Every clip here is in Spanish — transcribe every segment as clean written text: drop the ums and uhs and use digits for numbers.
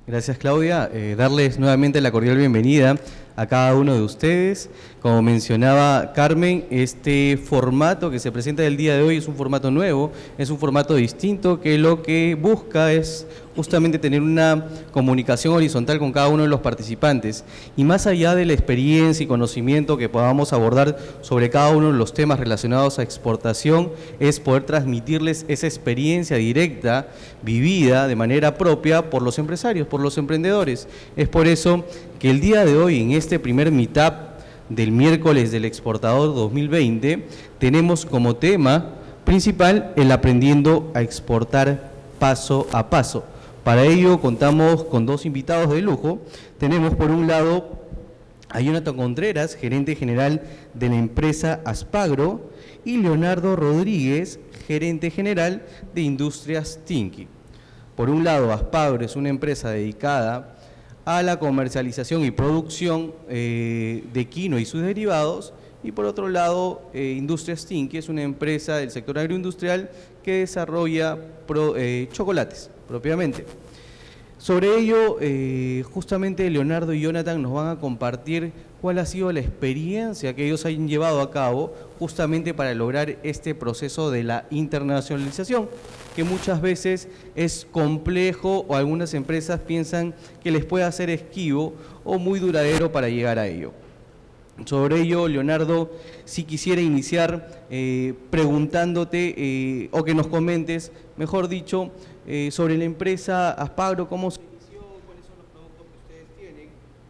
Gracias, Claudia. Darles nuevamente la cordial bienvenida a cada uno de ustedes. Como mencionaba Carmen, este formato que se presenta el día de hoy es un formato nuevo, es un formato distinto que lo que busca es justamente tener una comunicación horizontal con cada uno de los participantes. Y más allá de la experiencia y conocimiento que podamos abordar sobre cada uno de los temas relacionados a exportación, es poder transmitirles esa experiencia directa, vivida de manera propia por los empresarios, por los emprendedores. Es por eso que el día de hoy, en este primer meetup del miércoles del exportador 2020, tenemos como tema principal el aprendiendo a exportar paso a paso. Para ello contamos con dos invitados de lujo. Tenemos por un lado a Jonathan Contreras, gerente general de la empresa Aspagro, y Leonardo Rodríguez, gerente general de Industrias Tinky. Por un lado, Aspagro es una empresa dedicada a la comercialización y producción de quinoa y sus derivados, y por otro lado, Industrias Tinky es una empresa del sector agroindustrial que desarrolla chocolates propiamente. Sobre ello, justamente Leonardo y Jonathan nos van a compartir cuál ha sido la experiencia que ellos han llevado a cabo justamente para lograr este proceso de la internacionalización, que muchas veces es complejo o algunas empresas piensan que les puede hacer esquivo o muy duradero para llegar a ello. Sobre ello, Leonardo, si quisiera iniciar preguntándote o que nos comentes, mejor dicho, sobre la empresa Aspagro, cómo se inició, cuáles son los productos que ustedes tienen,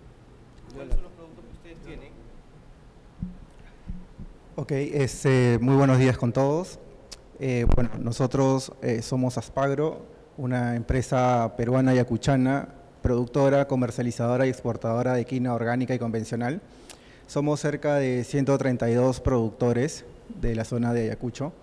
Ok, muy buenos días con todos. Bueno, nosotros somos Aspagro, una empresa peruana ayacuchana, productora, comercializadora y exportadora de quinoa orgánica y convencional. Somos cerca de 132 productores de la zona de Ayacucho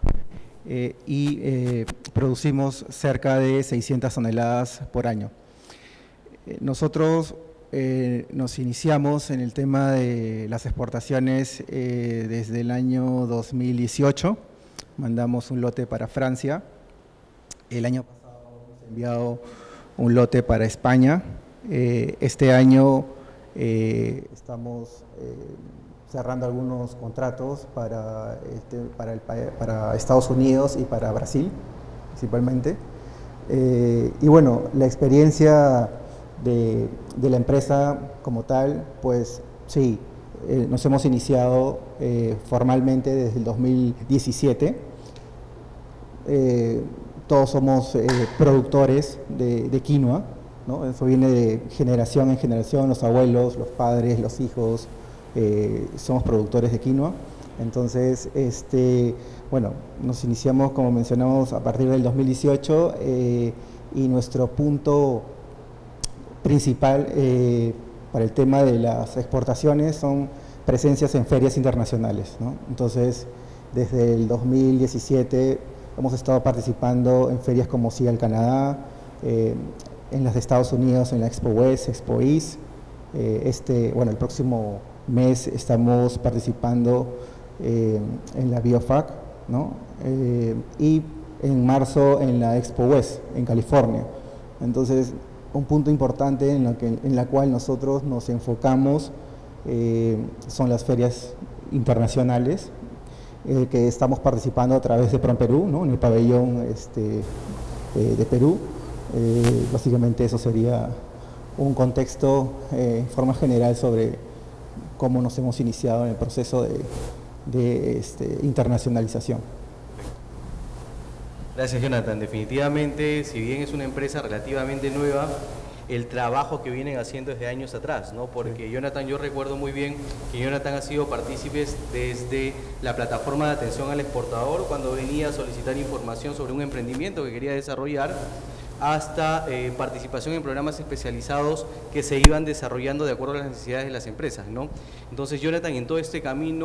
y producimos cerca de 600 toneladas por año. Nosotros nos iniciamos en el tema de las exportaciones desde el año 2018. Mandamos un lote para Francia. El año pasado hemos enviado un lote para España. Este año estamos cerrando algunos contratos para Estados Unidos y para Brasil, principalmente. Y bueno, la experiencia de la empresa como tal, pues sí, nos hemos iniciado formalmente desde el 2017. Todos somos productores de quinoa, ¿no? Eso viene de generación en generación, los abuelos, los padres, los hijos, somos productores de quinoa. Entonces, bueno, nos iniciamos, como mencionamos, a partir del 2018 y nuestro punto principal para el tema de las exportaciones son presencias en ferias internacionales, ¿no? Entonces, desde el 2017 hemos estado participando en ferias como SIGAL Canadá, en las de Estados Unidos, en la Expo West, Expo East. Bueno, el próximo mes estamos participando en la BioFac, ¿no? Y en marzo en la Expo West, en California. Entonces, un punto importante en la cual nosotros nos enfocamos son las ferias internacionales que estamos participando a través de PROMPERÚ, ¿no? En el pabellón de Perú. Básicamente eso sería un contexto en forma general sobre cómo nos hemos iniciado en el proceso de internacionalización. Gracias, Jonathan. Definitivamente, si bien es una empresa relativamente nueva, el trabajo que vienen haciendo desde años atrás, ¿no? Porque Jonathan, yo recuerdo muy bien que Jonathan ha sido partícipes desde la plataforma de atención al exportador, cuando venía a solicitar información sobre un emprendimiento que quería desarrollar, hasta participación en programas especializados que se iban desarrollando de acuerdo a las necesidades de las empresas, ¿no? Entonces, Jonathan, en todo este camino,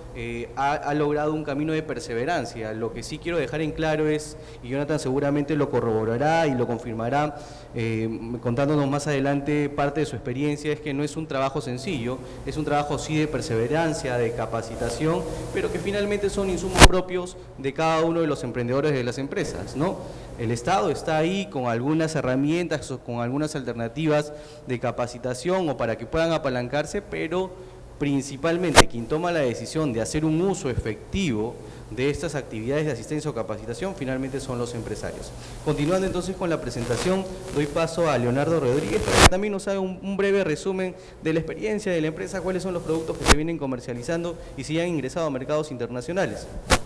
ha logrado un camino de perseverancia. Lo que sí quiero dejar en claro es, y Jonathan seguramente lo corroborará y lo confirmará, contándonos más adelante parte de su experiencia, es que no es un trabajo sencillo, es un trabajo sí de perseverancia, de capacitación, pero que finalmente son insumos propios de cada uno de los emprendedores de las empresas, ¿no? El Estado está ahí con algunas herramientas, con algunas alternativas de capacitación o para que puedan apalancarse, pero principalmente quien toma la decisión de hacer un uso efectivo de estas actividades de asistencia o capacitación finalmente son los empresarios. Continuando entonces con la presentación, doy paso a Leonardo Rodríguez para que también nos haga un breve resumen de la experiencia de la empresa, cuáles son los productos que se vienen comercializando y si han ingresado a mercados internacionales.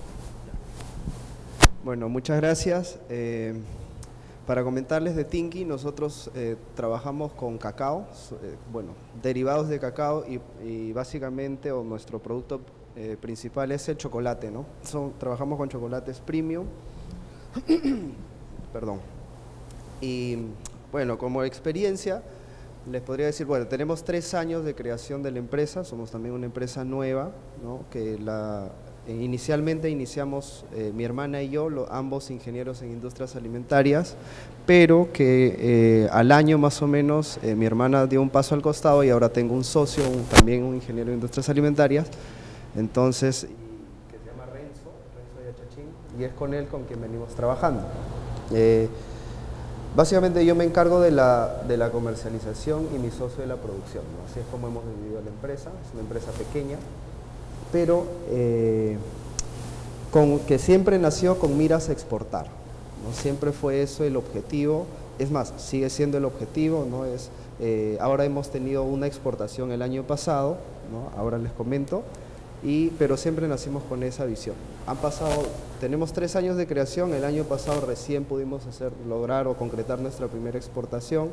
Bueno, muchas gracias. Para comentarles de Tinky, nosotros trabajamos con cacao, bueno, derivados de cacao y básicamente nuestro producto principal es el chocolate, ¿no? Trabajamos con chocolates premium, perdón. Y bueno, como experiencia les podría decir, bueno, tenemos 3 años de creación de la empresa, somos también una empresa nueva, ¿no? Que inicialmente iniciamos mi hermana y yo, ambos ingenieros en industrias alimentarias, pero que al año más o menos mi hermana dio un paso al costado y ahora tengo un socio, también un ingeniero en industrias alimentarias, entonces, que se llama Renzo Yachachín, y es con él con quien venimos trabajando. Básicamente yo me encargo de la comercialización y mi socio de la producción, ¿no? Así es como hemos dividido la empresa, es una empresa pequeña, pero que siempre nació con miras a exportar, ¿no? Siempre fue eso el objetivo, es más, sigue siendo el objetivo, ¿no? Ahora hemos tenido una exportación el año pasado, ¿no? Ahora les comento, pero siempre nacimos con esa visión. Tenemos 3 años de creación, el año pasado recién pudimos lograr o concretar nuestra primera exportación.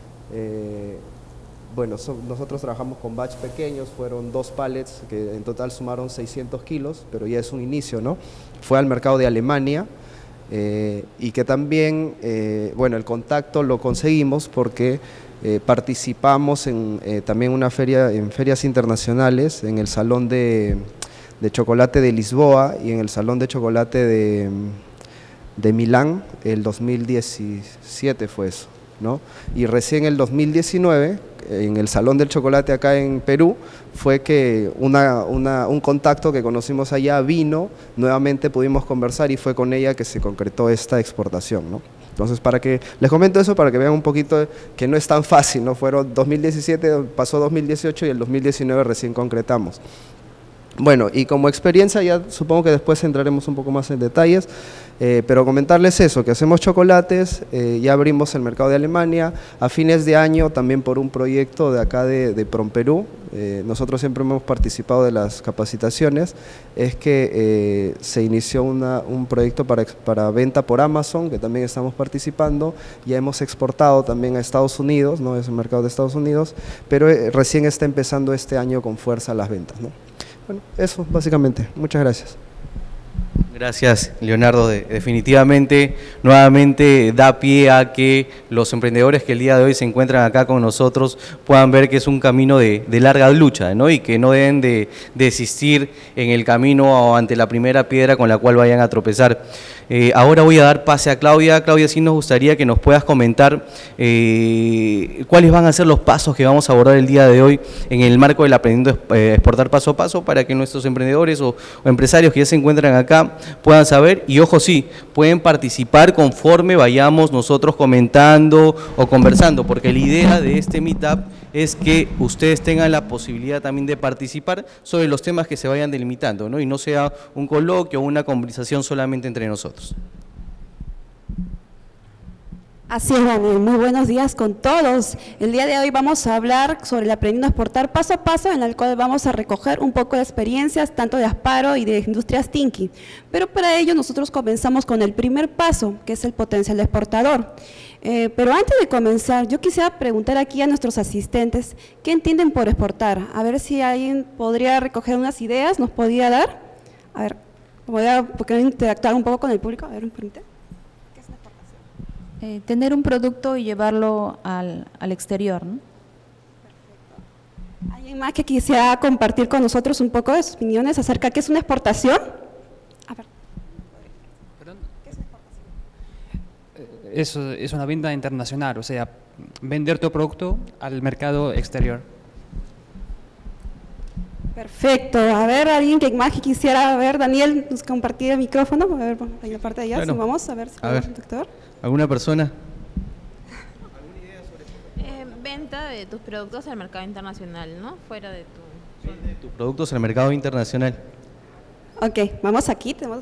Bueno, nosotros trabajamos con batch pequeños, fueron 2 pallets que en total sumaron 600 kilos, pero ya es un inicio, ¿no? Fue al mercado de Alemania y que también, bueno, el contacto lo conseguimos porque participamos también en ferias internacionales, en el Salón de Chocolate de Lisboa y en el Salón de Chocolate de Milán, el 2017 fue eso, ¿no? Y recién el 2019, en el Salón del Chocolate acá en Perú, fue que un contacto que conocimos allá vino, nuevamente pudimos conversar y fue con ella que se concretó esta exportación, ¿no? Entonces, les comento eso para que vean un poquito que no es tan fácil, ¿no? Fueron 2017, pasó 2018 y el 2019 recién concretamos. Bueno, y como experiencia ya supongo que después entraremos un poco más en detalles, pero comentarles eso, que hacemos chocolates, ya abrimos el mercado de Alemania, a fines de año también por un proyecto de acá de PROMPERÚ, nosotros siempre hemos participado de las capacitaciones, es que se inició un proyecto para venta por Amazon, que también estamos participando, ya hemos exportado también a Estados Unidos, ¿no? Es el mercado de Estados Unidos, pero recién está empezando este año con fuerza las ventas, ¿no? Bueno, eso básicamente. Muchas gracias. Gracias, Leonardo. Definitivamente, nuevamente da pie a que los emprendedores que el día de hoy se encuentran acá con nosotros puedan ver que es un camino de larga lucha, ¿no? Y que no deben de desistir en el camino o ante la primera piedra con la cual vayan a tropezar. Ahora voy a dar pase a Claudia. Claudia, sí nos gustaría que nos puedas comentar cuáles van a ser los pasos que vamos a abordar el día de hoy en el marco del Aprendiendo a Exportar Paso a Paso para que nuestros emprendedores o empresarios que ya se encuentran acá puedan saber y, ojo, sí, pueden participar conforme vayamos nosotros comentando o conversando, porque la idea de este meetup es que ustedes tengan la posibilidad también de participar sobre los temas que se vayan delimitando, ¿no? Y no sea un coloquio o una conversación solamente entre nosotros. Así es, Daniel. Muy buenos días con todos. El día de hoy vamos a hablar sobre el Aprendiendo a Exportar Paso a Paso, en el cual vamos a recoger un poco de experiencias, tanto de Asparo y de Industrias Tinky. Pero para ello nosotros comenzamos con el primer paso, que es el potencial exportador. Pero antes de comenzar, yo quisiera preguntar aquí a nuestros asistentes, ¿qué entienden por exportar? A ver si alguien podría recoger unas ideas, nos podría dar. A ver, voy a interactuar un poco con el público. A ver, ¿me permite? ¿Qué es la exportación? Tener un producto y llevarlo al exterior, ¿no? Perfecto. ¿Alguien más que quisiera compartir con nosotros un poco de sus opiniones acerca de qué es una exportación? A ver. ¿Perdón? ¿Qué es una exportación? Eso es una venta internacional, o sea, vender tu producto al mercado exterior. Perfecto. A ver, alguien que más que quisiera, a ver, Daniel, nos compartir el micrófono, a ver, ahí la parte de allá, Bueno, si vamos a ver si el doctor. ¿Alguna persona? Venta de tus productos al mercado internacional, ¿no? Fuera de tu zona. De tus productos al mercado internacional. Ok, vamos aquí, tenemos...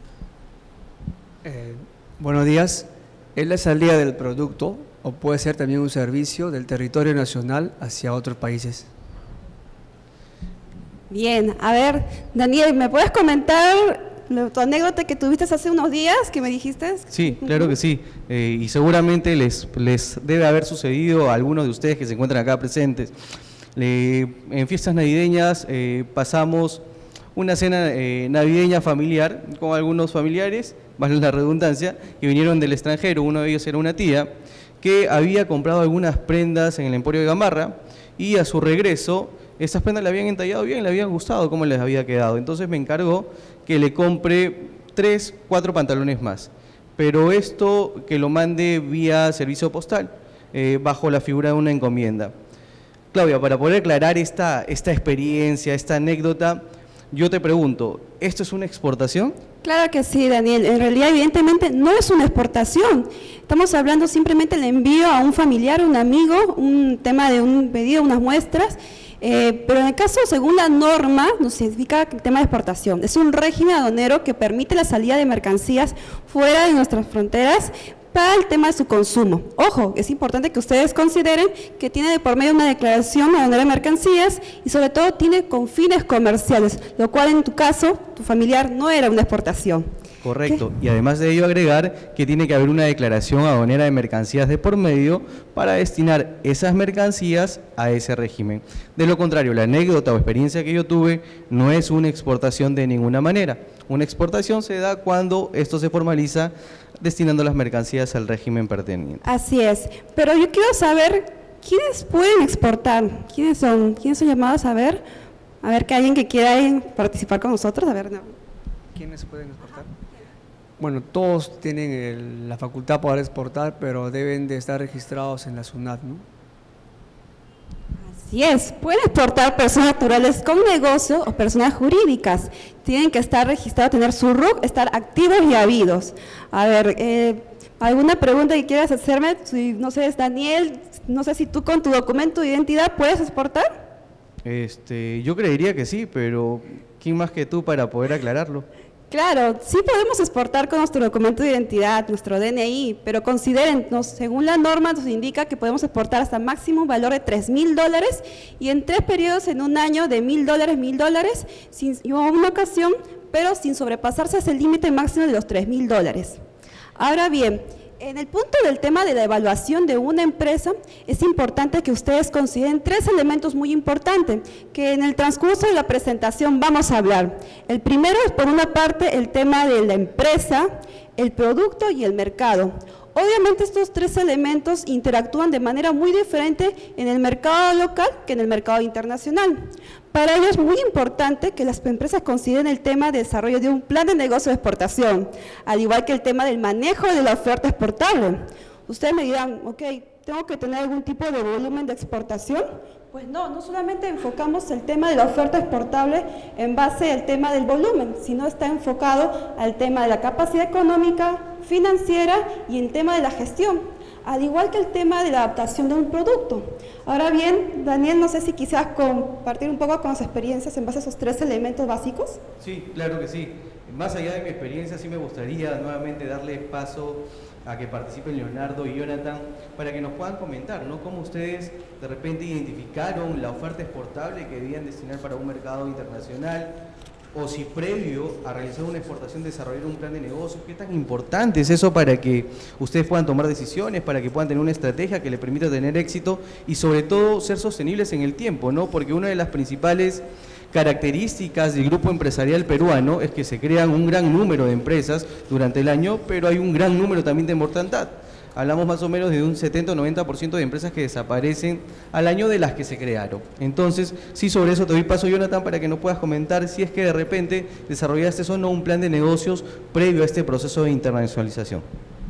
Buenos días. Es la salida del producto o puede ser también un servicio del territorio nacional hacia otros países. Bien, a ver, Daniel, ¿me puedes comentar tu anécdota que tuviste hace unos días, que me dijiste? Sí, claro que sí. Y seguramente les debe haber sucedido a algunos de ustedes que se encuentran acá presentes. En fiestas navideñas pasamos una cena navideña familiar con algunos familiares, vale la redundancia, que vinieron del extranjero. Uno de ellos era una tía que había comprado algunas prendas en el Emporio de Gamarra y a su regreso esas prendas le habían entallado bien, le habían gustado cómo les había quedado. Entonces me encargó que le compre 3, 4 pantalones más. Pero esto que lo mande vía servicio postal, bajo la figura de una encomienda. Claudia, para poder aclarar esta experiencia, esta anécdota, yo te pregunto, ¿esto es una exportación? Claro que sí, Daniel. En realidad, evidentemente, no es una exportación. Estamos hablando simplemente del envío a un familiar, un amigo, un tema de un pedido, unas muestras. Pero en el caso, según la norma, nos significa el tema de exportación. Es un régimen aduanero que permite la salida de mercancías fuera de nuestras fronteras para el tema de su consumo. Ojo, es importante que ustedes consideren que tiene de por medio una declaración aduanera de mercancías y sobre todo tiene con fines comerciales, lo cual en tu caso, tu familiar no era una exportación. Correcto, y además de ello agregar que tiene que haber una declaración aduanera de mercancías de por medio para destinar esas mercancías a ese régimen. De lo contrario, la anécdota o experiencia que yo tuve no es una exportación de ninguna manera. Una exportación se da cuando esto se formaliza destinando las mercancías al régimen perteneciente. Así es, pero yo quiero saber quiénes pueden exportar, quiénes son llamados a ver que alguien que quiera participar con nosotros, a ver. No. ¿Quiénes pueden exportar? Bueno, todos tienen la facultad para exportar, pero deben de estar registrados en la SUNAT, ¿no? Así es, pueden exportar personas naturales con negocio o personas jurídicas. Tienen que estar registrados, tener su RUC, estar activos y habidos. A ver, ¿alguna pregunta que quieras hacerme? Si, no sé, es Daniel, no sé si tú con tu documento de identidad puedes exportar. Yo creería que sí, pero ¿quién más que tú para poder aclararlo? Claro, sí podemos exportar con nuestro documento de identidad, nuestro DNI, pero consideren, según la norma nos indica que podemos exportar hasta máximo un valor de $3,000 y en 3 periodos en un año de $1,000, y una ocasión, pero sin sobrepasarse ese límite máximo de los $3,000. Ahora bien, en el punto del tema de la evaluación de una empresa, es importante que ustedes consideren 3 elementos muy importantes, que en el transcurso de la presentación vamos a hablar. El primero es, por una parte, el tema de la empresa, el producto y el mercado. Obviamente estos 3 elementos interactúan de manera muy diferente en el mercado local que en el mercado internacional. Para ello es muy importante que las empresas consideren el tema de desarrollo de un plan de negocio de exportación, al igual que el tema del manejo de la oferta exportable. Ustedes me dirán, ok, ¿tengo que tener algún tipo de volumen de exportación? Pues no solamente enfocamos el tema de la oferta exportable en base al tema del volumen, sino está enfocado al tema de la capacidad económica, financiera y el tema de la gestión, al igual que el tema de la adaptación de un producto. Ahora bien, Daniel, no sé si quisieras compartir un poco con las experiencias en base a esos 3 elementos básicos. Sí, claro que sí. Más allá de mi experiencia, sí me gustaría nuevamente darle paso a que participen Leonardo y Jonathan para que nos puedan comentar, ¿no? Cómo ustedes de repente identificaron la oferta exportable que debían destinar para un mercado internacional, o si previo a realizar una exportación desarrollar un plan de negocio. ¿Qué tan importante es eso para que ustedes puedan tomar decisiones, para que puedan tener una estrategia que les permita tener éxito y sobre todo ser sostenibles en el tiempo, ¿no? Porque una de las principales características del grupo empresarial peruano es que se crean un gran número de empresas durante el año, pero hay un gran número también de mortandad. hablamos más o menos de un 70 o 90% de empresas que desaparecen al año de las que se crearon. Entonces, sí, sobre eso te doy paso, Jonathan, para que nos puedas comentar si es que de repente desarrollaste o no un plan de negocios previo a este proceso de internacionalización.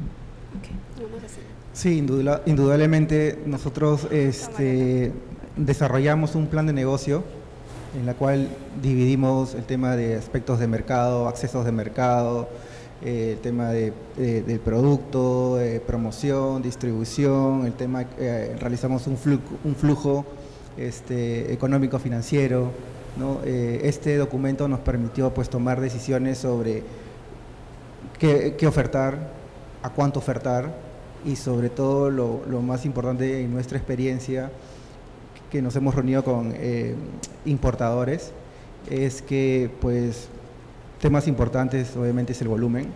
Sí, indudablemente nosotros desarrollamos un plan de negocio en la cual dividimos el tema de aspectos de mercado, accesos de mercado, el tema del producto, promoción, distribución, el tema realizamos un flujo económico financiero, ¿no? Este documento nos permitió pues tomar decisiones sobre qué ofertar, a cuánto ofertar y sobre todo lo más importante en nuestra experiencia que nos hemos reunido con importadores es que pues temas importantes obviamente es el volumen,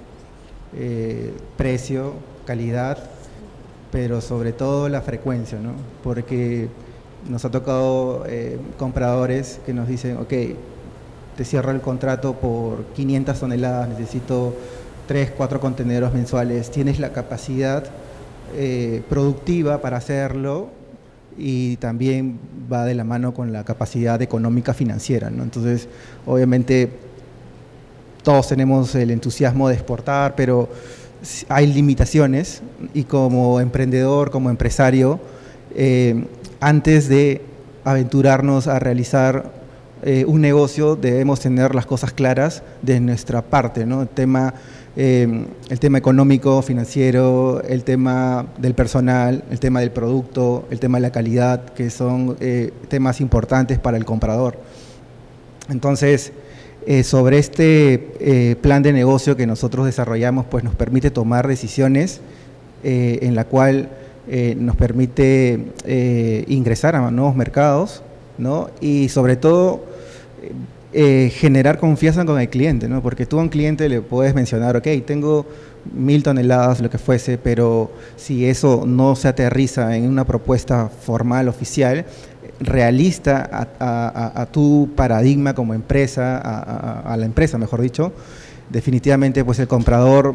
precio, calidad, pero sobre todo la frecuencia, ¿no? Porque nos ha tocado compradores que nos dicen, ok, te cierro el contrato por 500 toneladas, necesito 3, 4 contenedores mensuales, tienes la capacidad productiva para hacerlo y también va de la mano con la capacidad económica financiera, ¿no? Entonces, obviamente, todos tenemos el entusiasmo de exportar, pero hay limitaciones y como emprendedor, como empresario, antes de aventurarnos a realizar un negocio debemos tener las cosas claras de nuestra parte, ¿no? El tema económico, financiero, el tema del personal, el tema del producto, el tema de la calidad, que son temas importantes para el comprador. Entonces, sobre este plan de negocio que nosotros desarrollamos, pues nos permite tomar decisiones en la cual nos permite ingresar a nuevos mercados, ¿no? Y sobre todo generar confianza con el cliente, ¿no? Porque tú a un cliente le puedes mencionar, ok, tengo 1000 toneladas, lo que fuese, pero si eso no se aterriza en una propuesta formal, oficial, realista a tu paradigma como empresa, a la empresa, mejor dicho, definitivamente pues el comprador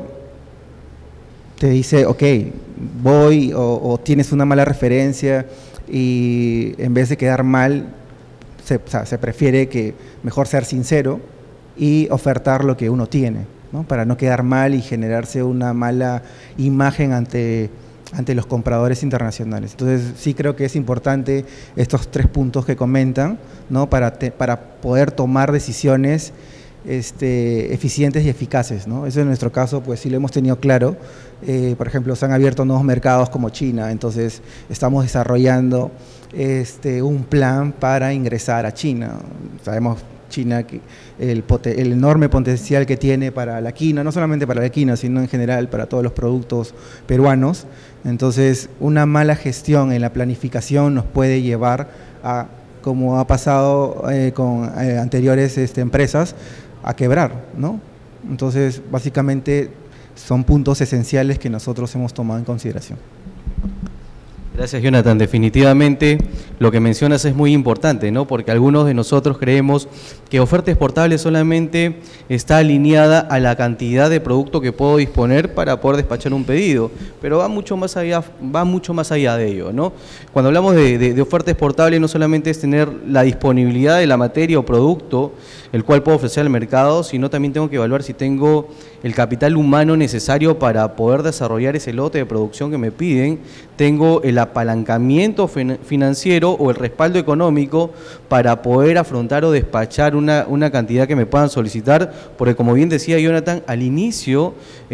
te dice, ok, voy o tienes una mala referencia y en vez de quedar mal, se prefiere que mejor ser sincero y ofertar lo que uno tiene, ¿no? Para no quedar mal y generarse una mala imagen ante los compradores internacionales. Entonces sí creo que es importante estos 3 puntos que comentan, ¿no? Para poder tomar decisiones eficientes y eficaces, ¿no? Eso en nuestro caso pues sí lo hemos tenido claro. Por ejemplo, se han abierto nuevos mercados como China, entonces estamos desarrollando un plan para ingresar a China. Sabemos China el enorme potencial que tiene para la quinoa, no solamente para la quinoa, sino en general para todos los productos peruanos. Entonces, una mala gestión en la planificación nos puede llevar a, como ha pasado con anteriores empresas, a quebrar, ¿no? Entonces, básicamente son puntos esenciales que nosotros hemos tomado en consideración. Gracias, Jonathan. Definitivamente lo que mencionas es muy importante, ¿no? Porque algunos de nosotros creemos que oferta exportable solamente está alineada a la cantidad de producto que puedo disponer para poder despachar un pedido, pero va mucho más allá de ello, ¿no? Cuando hablamos de oferta exportable no solamente es tener la disponibilidad de la materia o producto el cual puedo ofrecer al mercado, sino también tengo que evaluar si tengo el capital humano necesario para poder desarrollar ese lote de producción que me piden, tengo el apalancamiento financiero o el respaldo económico para poder afrontar o despachar una cantidad que me puedan solicitar, porque como bien decía Jonathan, al inicio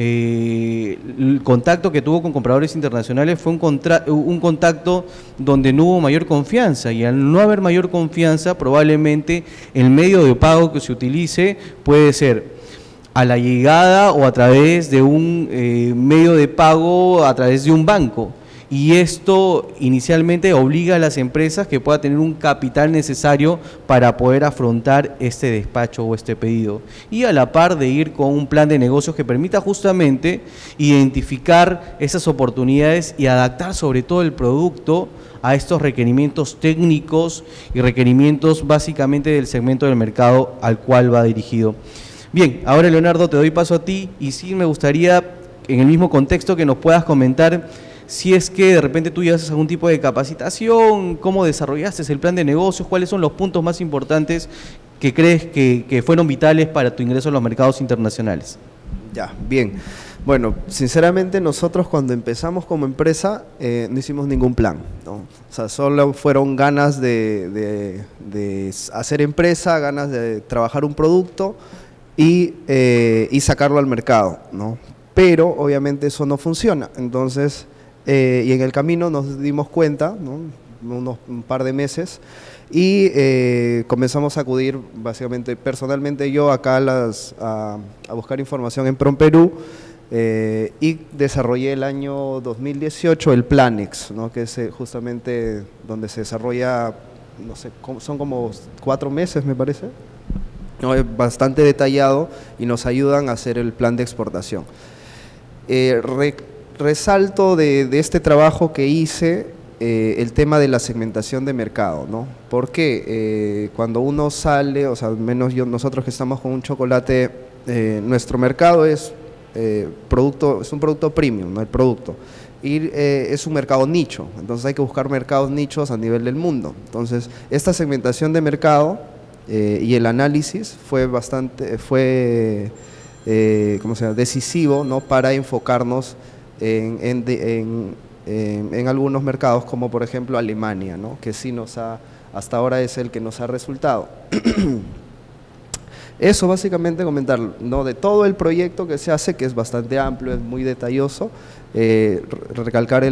el contacto que tuvo con compradores internacionales fue un contacto donde no hubo mayor confianza, y al no haber mayor confianza probablemente el medio de pago que se utilice puede ser a la llegada o a través de un medio de pago a través de un banco. Y esto inicialmente obliga a las empresas que puedan tener un capital necesario para poder afrontar este despacho o este pedido. Y a la par de ir con un plan de negocios que permita justamente identificar esas oportunidades y adaptar sobre todo el producto a estos requerimientos técnicos y requerimientos básicamente del segmento del mercado al cual va dirigido. Bien, ahora Leonardo te doy paso a ti y sí me gustaría en el mismo contexto que nos puedas comentar si es que de repente tú ya haces algún tipo de capacitación, cómo desarrollaste el plan de negocios, cuáles son los puntos más importantes que crees que fueron vitales para tu ingreso a los mercados internacionales. Ya, bien. Bueno, sinceramente nosotros cuando empezamos como empresa no hicimos ningún plan, ¿no? O sea, solo fueron ganas de hacer empresa, ganas de trabajar un producto y sacarlo al mercado, ¿no? Pero obviamente eso no funciona. Entonces, y en el camino nos dimos cuenta, ¿no? Un par de meses, y comenzamos a acudir, básicamente, personalmente yo acá a buscar información en PROMPerú, y desarrollé el año 2018 el Planex, ¿no? Que es justamente donde se desarrolla, no sé, son como 4 meses me parece, ¿no? Es bastante detallado y nos ayudan a hacer el plan de exportación. Resalto de este trabajo que hice el tema de la segmentación de mercado, ¿no? Porque cuando uno sale, o sea, al menos nosotros que estamos con un chocolate, nuestro mercado es un producto premium, ¿no? El producto. Y es un mercado nicho, entonces hay que buscar mercados nichos a nivel del mundo. Entonces, esta segmentación de mercado y el análisis fue ¿cómo se llama? Decisivo, ¿no? Para enfocarnos en algunos mercados, como por ejemplo Alemania, ¿no? Que sí hasta ahora es el que nos ha resultado. Eso básicamente comentar, ¿no? De todo el proyecto que se hace, que es bastante amplio, es muy detalloso, recalcar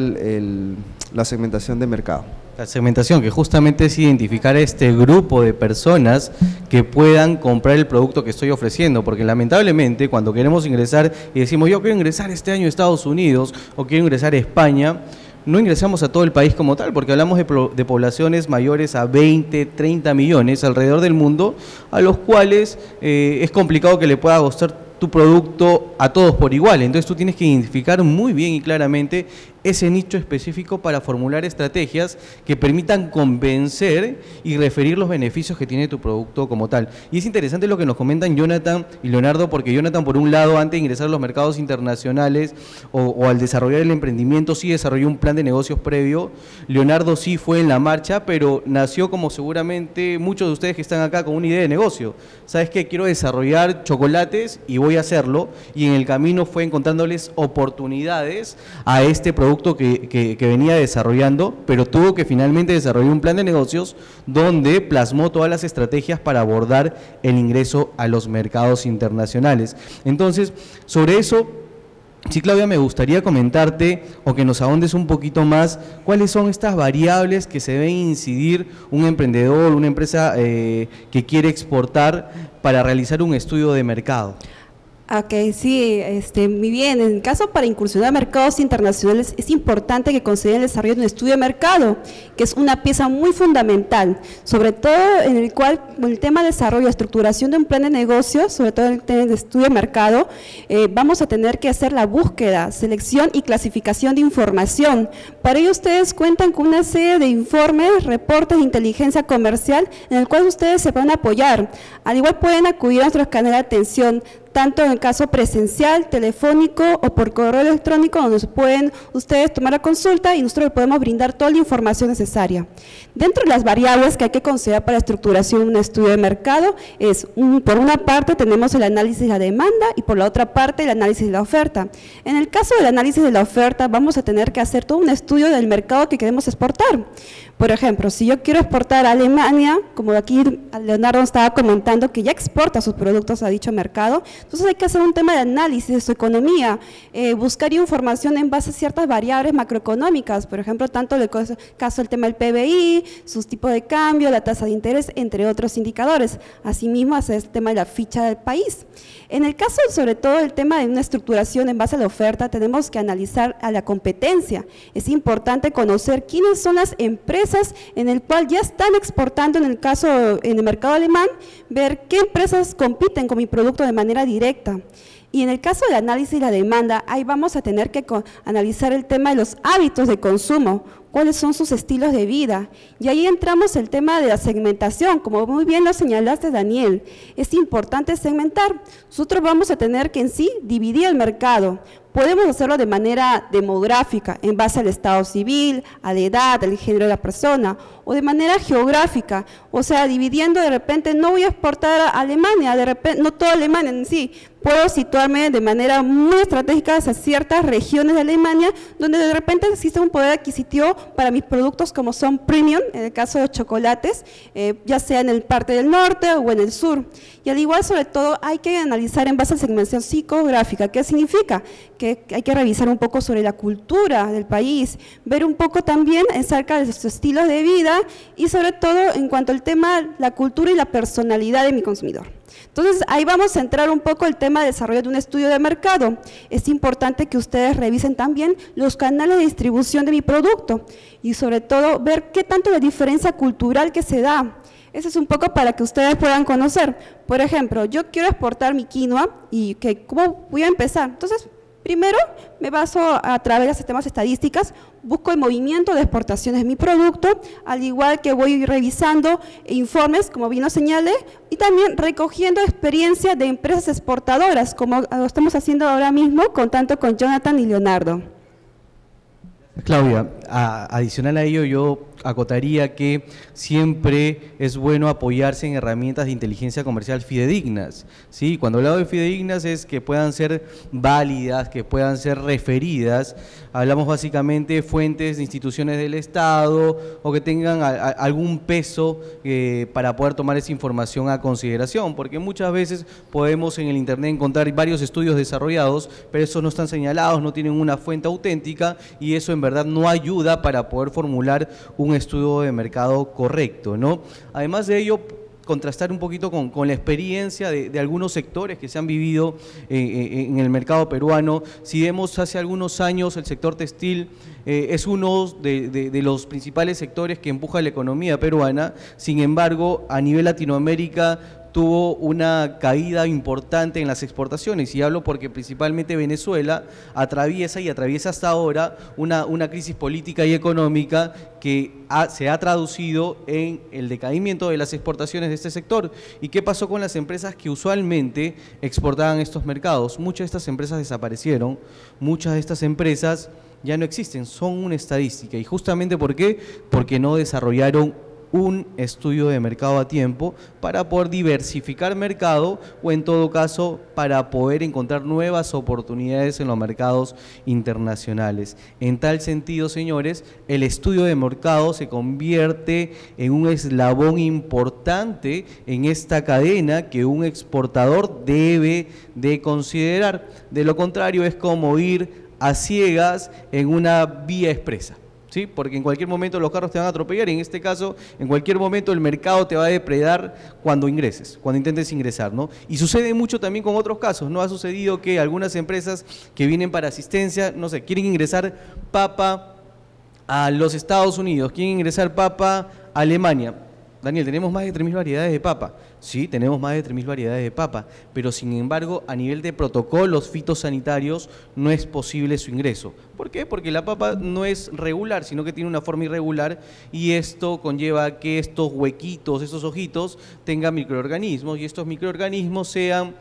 la segmentación de mercado. La segmentación, que justamente es identificar a este grupo de personas que puedan comprar el producto que estoy ofreciendo, porque lamentablemente cuando queremos ingresar y decimos yo quiero ingresar este año a Estados Unidos o quiero ingresar a España, no ingresamos a todo el país como tal, porque hablamos de poblaciones mayores a 20, 30 millones alrededor del mundo, a los cuales es complicado que le pueda gustar tu producto a todos por igual. Entonces tú tienes que identificar muy bien y claramente ese nicho específico para formular estrategias que permitan convencer y referir los beneficios que tiene tu producto como tal. Y es interesante lo que nos comentan Jonathan y Leonardo, porque Jonathan, por un lado, antes de ingresar a los mercados internacionales o al desarrollar el emprendimiento, sí desarrolló un plan de negocios previo. Leonardo sí fue en la marcha, pero nació como seguramente muchos de ustedes que están acá con una idea de negocio. ¿Sabes qué? Quiero desarrollar chocolates y voy a hacerlo, y en el camino fue encontrándoles oportunidades a este producto que venía desarrollando, pero tuvo que finalmente desarrollar un plan de negocios donde plasmó todas las estrategias para abordar el ingreso a los mercados internacionales. Entonces, sobre eso, sí, Claudia, me gustaría comentarte o que nos ahondes un poquito más cuáles son estas variables que se deben incidir un emprendedor, una empresa que quiere exportar para realizar un estudio de mercado. Ok, sí, muy bien. En el caso para incursionar a mercados internacionales es importante que consideren el desarrollo de un estudio de mercado, que es una pieza muy fundamental, sobre todo en el cual el tema de desarrollo, estructuración de un plan de negocios, sobre todo en el tema de estudio de mercado, vamos a tener que hacer la búsqueda, selección y clasificación de información. Para ello ustedes cuentan con una serie de informes, reportes de inteligencia comercial en el cual ustedes se van a apoyar. Al igual pueden acudir a nuestros canales de atención, tanto en el caso presencial, telefónico o por correo electrónico, donde pueden ustedes tomar la consulta y nosotros les podemos brindar toda la información necesaria. Dentro de las variables que hay que considerar para la estructuración de un estudio de mercado es, por una parte tenemos el análisis de la demanda y por la otra parte el análisis de la oferta. En el caso del análisis de la oferta vamos a tener que hacer todo un estudio del mercado que queremos exportar. Por ejemplo, si yo quiero exportar a Alemania, como aquí Leonardo estaba comentando que ya exporta sus productos a dicho mercado, entonces hay que hacer un tema de análisis de su economía, buscar información en base a ciertas variables macroeconómicas, por ejemplo, tanto en el caso del tema del PBI, sus tipos de cambio, la tasa de interés, entre otros indicadores. Asimismo, hacer el tema de la ficha del país. En el caso, sobre todo, el tema de una estructuración en base a la oferta, tenemos que analizar a la competencia. Es importante conocer quiénes son las empresas en el cual ya están exportando, en el caso, en el mercado alemán, ver qué empresas compiten con mi producto de manera directa. Y en el caso del análisis de la demanda, ahí vamos a tener que analizar el tema de los hábitos de consumo, cuáles son sus estilos de vida. Y ahí entramos el tema de la segmentación, como muy bien lo señalaste, Daniel. Es importante segmentar. Nosotros vamos a tener que en sí dividir el mercado. Podemos hacerlo de manera demográfica, en base al estado civil, a la edad, al género de la persona, o de manera geográfica, o sea, dividiendo de repente, no voy a exportar a Alemania, de repente, no toda Alemania en sí, puedo situarme de manera muy estratégica hacia ciertas regiones de Alemania, donde de repente existe un poder adquisitivo para mis productos como son premium, en el caso de chocolates, ya sea en el parte del norte o en el sur. Y al igual, sobre todo, hay que analizar en base a segmentación psicográfica. ¿Qué significa? Que hay que revisar un poco sobre la cultura del país, ver un poco también acerca de sus estilos de vida y sobre todo en cuanto al tema, la cultura y la personalidad de mi consumidor. Entonces, ahí vamos a entrar un poco el tema de desarrollo de un estudio de mercado. Es importante que ustedes revisen también los canales de distribución de mi producto y sobre todo ver qué tanto la diferencia cultural que se da. Eso es un poco para que ustedes puedan conocer. Por ejemplo, yo quiero exportar mi quinoa y ¿cómo voy a empezar? Entonces, primero me baso a través de sistemas estadísticas, busco el movimiento de exportaciones de mi producto, al igual que voy revisando informes, como bien lo señalé, y también recogiendo experiencia de empresas exportadoras, como lo estamos haciendo ahora mismo, tanto con Jonathan y Leonardo. Claudia, adicional a ello, yo acotaría que siempre es bueno apoyarse en herramientas de inteligencia comercial fidedignas, ¿sí? Cuando hablamos de fidedignas es que puedan ser válidas, que puedan ser referidas, hablamos básicamente de fuentes de instituciones del Estado o que tengan algún peso para poder tomar esa información a consideración, porque muchas veces podemos en el Internet encontrar varios estudios desarrollados, pero esos no están señalados, no tienen una fuente auténtica y eso en verdad no ayuda para poder formular un estudio de mercado correcto, ¿no? Además de ello, contrastar un poquito con la experiencia de algunos sectores que se han vivido en el mercado peruano. Si vemos hace algunos años el sector textil es uno de los principales sectores que empuja la economía peruana, sin embargo, a nivel Latinoamérica tuvo una caída importante en las exportaciones, y hablo porque principalmente Venezuela atraviesa hasta ahora una crisis política y económica que se ha traducido en el decaimiento de las exportaciones de este sector. ¿Y qué pasó con las empresas que usualmente exportaban estos mercados? Muchas de estas empresas desaparecieron, muchas de estas empresas ya no existen, son una estadística. ¿Y justamente por qué? Porque no desarrollaron un estudio de mercado a tiempo para poder diversificar mercado o en todo caso para poder encontrar nuevas oportunidades en los mercados internacionales. En tal sentido, señores, el estudio de mercado se convierte en un eslabón importante en esta cadena que un exportador debe de considerar. De lo contrario, es como ir a ciegas en una vía expresa, ¿sí? Porque en cualquier momento los carros te van a atropellar y en este caso, en cualquier momento el mercado te va a depredar cuando ingreses, cuando intentes ingresar, ¿no? Y sucede mucho también con otros casos, ¿no? Ha sucedido que algunas empresas que vienen para asistencia, no sé, quieren ingresar papa a los Estados Unidos, quieren ingresar papa a Alemania. Daniel, tenemos más de 3.000 variedades de papa. Sí, tenemos más de 3.000 variedades de papa, pero sin embargo, a nivel de protocolos fitosanitarios no es posible su ingreso. ¿Por qué? Porque la papa no es regular, sino que tiene una forma irregular y esto conlleva que estos huequitos, estos ojitos, tengan microorganismos y estos microorganismos sean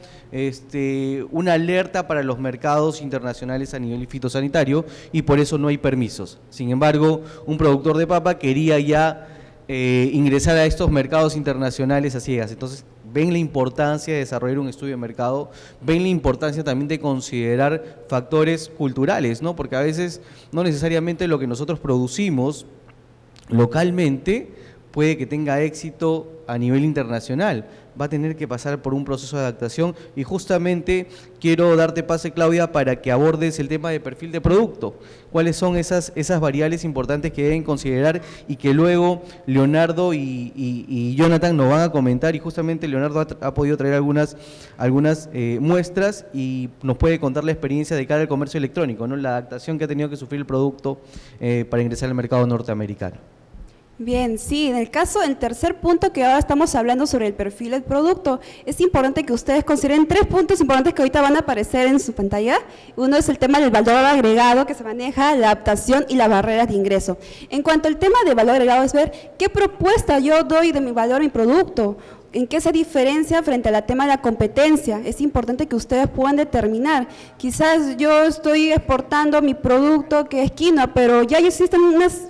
una alerta para los mercados internacionales a nivel fitosanitario y por eso no hay permisos. Sin embargo, un productor de papa quería ya ingresar a estos mercados internacionales a ciegas. Entonces, ven la importancia de desarrollar un estudio de mercado, ven la importancia también de considerar factores culturales, ¿no? Porque a veces no necesariamente lo que nosotros producimos localmente puede que tenga éxito a nivel internacional, va a tener que pasar por un proceso de adaptación y justamente quiero darte pase, Claudia, para que abordes el tema de perfil de producto. ¿Cuáles son esas variables importantes que deben considerar y que luego Leonardo y Jonathan nos van a comentar? Y justamente Leonardo ha podido traer algunas muestras y nos puede contar la experiencia de cara al comercio electrónico, ¿no? La adaptación que ha tenido que sufrir el producto para ingresar al mercado norteamericano. Bien, sí, en el caso del tercer punto que ahora estamos hablando sobre el perfil del producto, es importante que ustedes consideren 3 puntos importantes que ahorita van a aparecer en su pantalla. Uno es el tema del valor agregado que se maneja, la adaptación y las barreras de ingreso. En cuanto al tema de valor agregado es ver qué propuesta yo doy de mi valor a mi producto, en qué se diferencia frente al tema de la competencia. Es importante que ustedes puedan determinar. Quizás yo estoy exportando mi producto que es quinoa, pero ya existen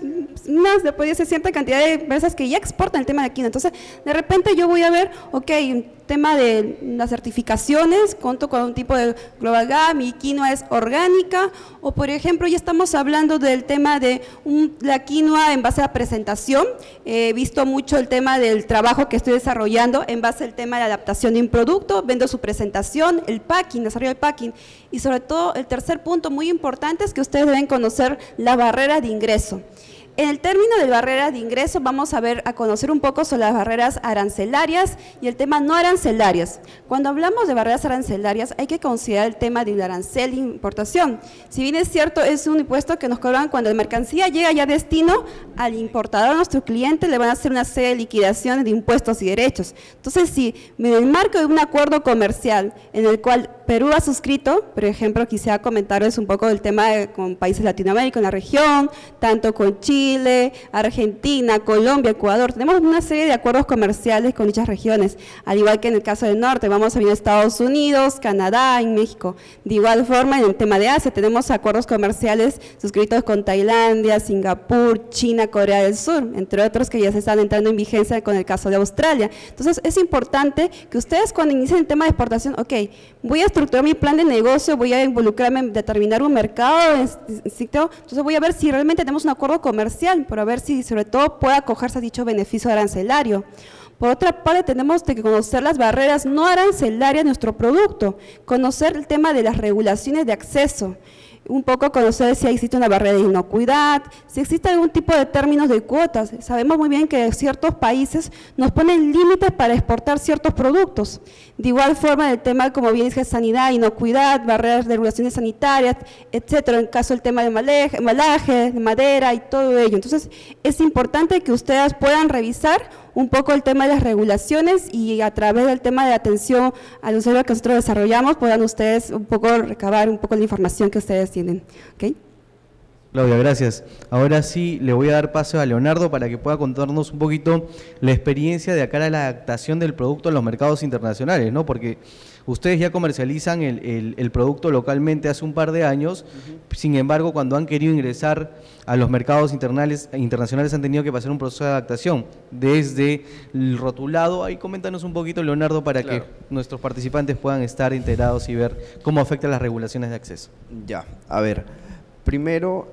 después de cierta cantidad de empresas que ya exportan el tema de quinoa. Entonces, de repente yo voy a ver, ok, tema de las certificaciones, cuento con un tipo de Global Gap, mi quinoa es orgánica, o por ejemplo ya estamos hablando del tema de la quinoa en base a presentación. He visto mucho el tema del trabajo que estoy desarrollando en base al tema de la adaptación de un producto, vendo su presentación, el packing, desarrollo del packing, y sobre todo el tercer punto muy importante es que ustedes deben conocer la barrera de ingreso. En el término de barreras de ingreso vamos a conocer un poco sobre las barreras arancelarias y el tema no arancelarias. Cuando hablamos de barreras arancelarias hay que considerar el tema del arancel de importación. Si bien es cierto, es un impuesto que nos cobran cuando la mercancía llega ya a destino al importador, a nuestro cliente, le van a hacer una serie de liquidaciones de impuestos y derechos. Entonces, si en el marco de un acuerdo comercial en el cual Perú ha suscrito, por ejemplo, quisiera comentarles un poco del tema con países de Latinoamérica, en la región, tanto con Chile, Argentina, Colombia, Ecuador, tenemos una serie de acuerdos comerciales con dichas regiones, al igual que en el caso del norte, vamos a ver Estados Unidos, Canadá y México. De igual forma, en el tema de Asia, tenemos acuerdos comerciales suscritos con Tailandia, Singapur, China, Corea del Sur, entre otros que ya se están entrando en vigencia con el caso de Australia. Entonces, es importante que ustedes cuando inicien el tema de exportación, ok, voy a estructurar mi plan de negocio, voy a involucrarme en determinar un mercado, entonces voy a ver si realmente tenemos un acuerdo comercial, para ver si sobre todo pueda acogerse a dicho beneficio arancelario. Por otra parte, tenemos que conocer las barreras no arancelarias de nuestro producto, conocer el tema de las regulaciones de acceso, un poco conocer si existe una barrera de inocuidad, si existe algún tipo de términos de cuotas. Sabemos muy bien que ciertos países nos ponen límites para exportar ciertos productos. De igual forma, el tema, como bien dice, sanidad, inocuidad, barreras de regulaciones sanitarias, etcétera, en caso del tema de embalaje, de madera y todo ello. Entonces, es importante que ustedes puedan revisar un poco el tema de las regulaciones y a través del tema de atención al usuario que nosotros desarrollamos puedan ustedes un poco recabar un poco la información que ustedes tienen. ¿Okay? Claudia, gracias. Ahora sí le voy a dar paso a Leonardo para que pueda contarnos un poquito la experiencia de cara a la adaptación del producto a los mercados internacionales, ¿no? Porque ustedes ya comercializan el producto localmente hace un par de años, sin embargo, cuando han querido ingresar a los mercados internacionales han tenido que pasar un proceso de adaptación desde el rotulado. Ahí coméntanos un poquito, Leonardo, para que nuestros participantes puedan estar enterados y ver cómo afectan las regulaciones de acceso. Ya, a ver. Primero,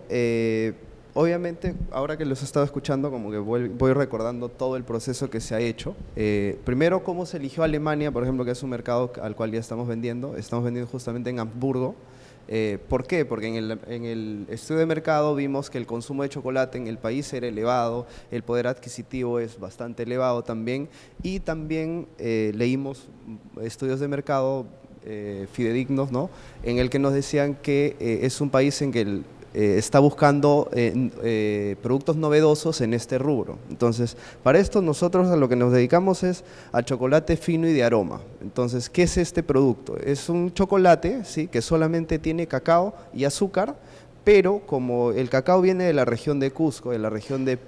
obviamente, ahora que los he estado escuchando, como que voy recordando todo el proceso que se ha hecho. Primero, cómo se eligió Alemania, por ejemplo, que es un mercado al cual ya estamos vendiendo justamente en Hamburgo. ¿Por qué? Porque en el estudio de mercado vimos que el consumo de chocolate en el país era elevado, el poder adquisitivo es bastante elevado también, y también leímos estudios de mercado fidedignos, ¿no? En el que nos decían que es un país en que está buscando productos novedosos en este rubro. Entonces, para esto nosotros a lo que nos dedicamos es al chocolate fino y de aroma. Entonces, ¿qué es este producto? Es un chocolate, ¿sí?, que solamente tiene cacao y azúcar, pero como el cacao viene de la región de Cusco, de la región de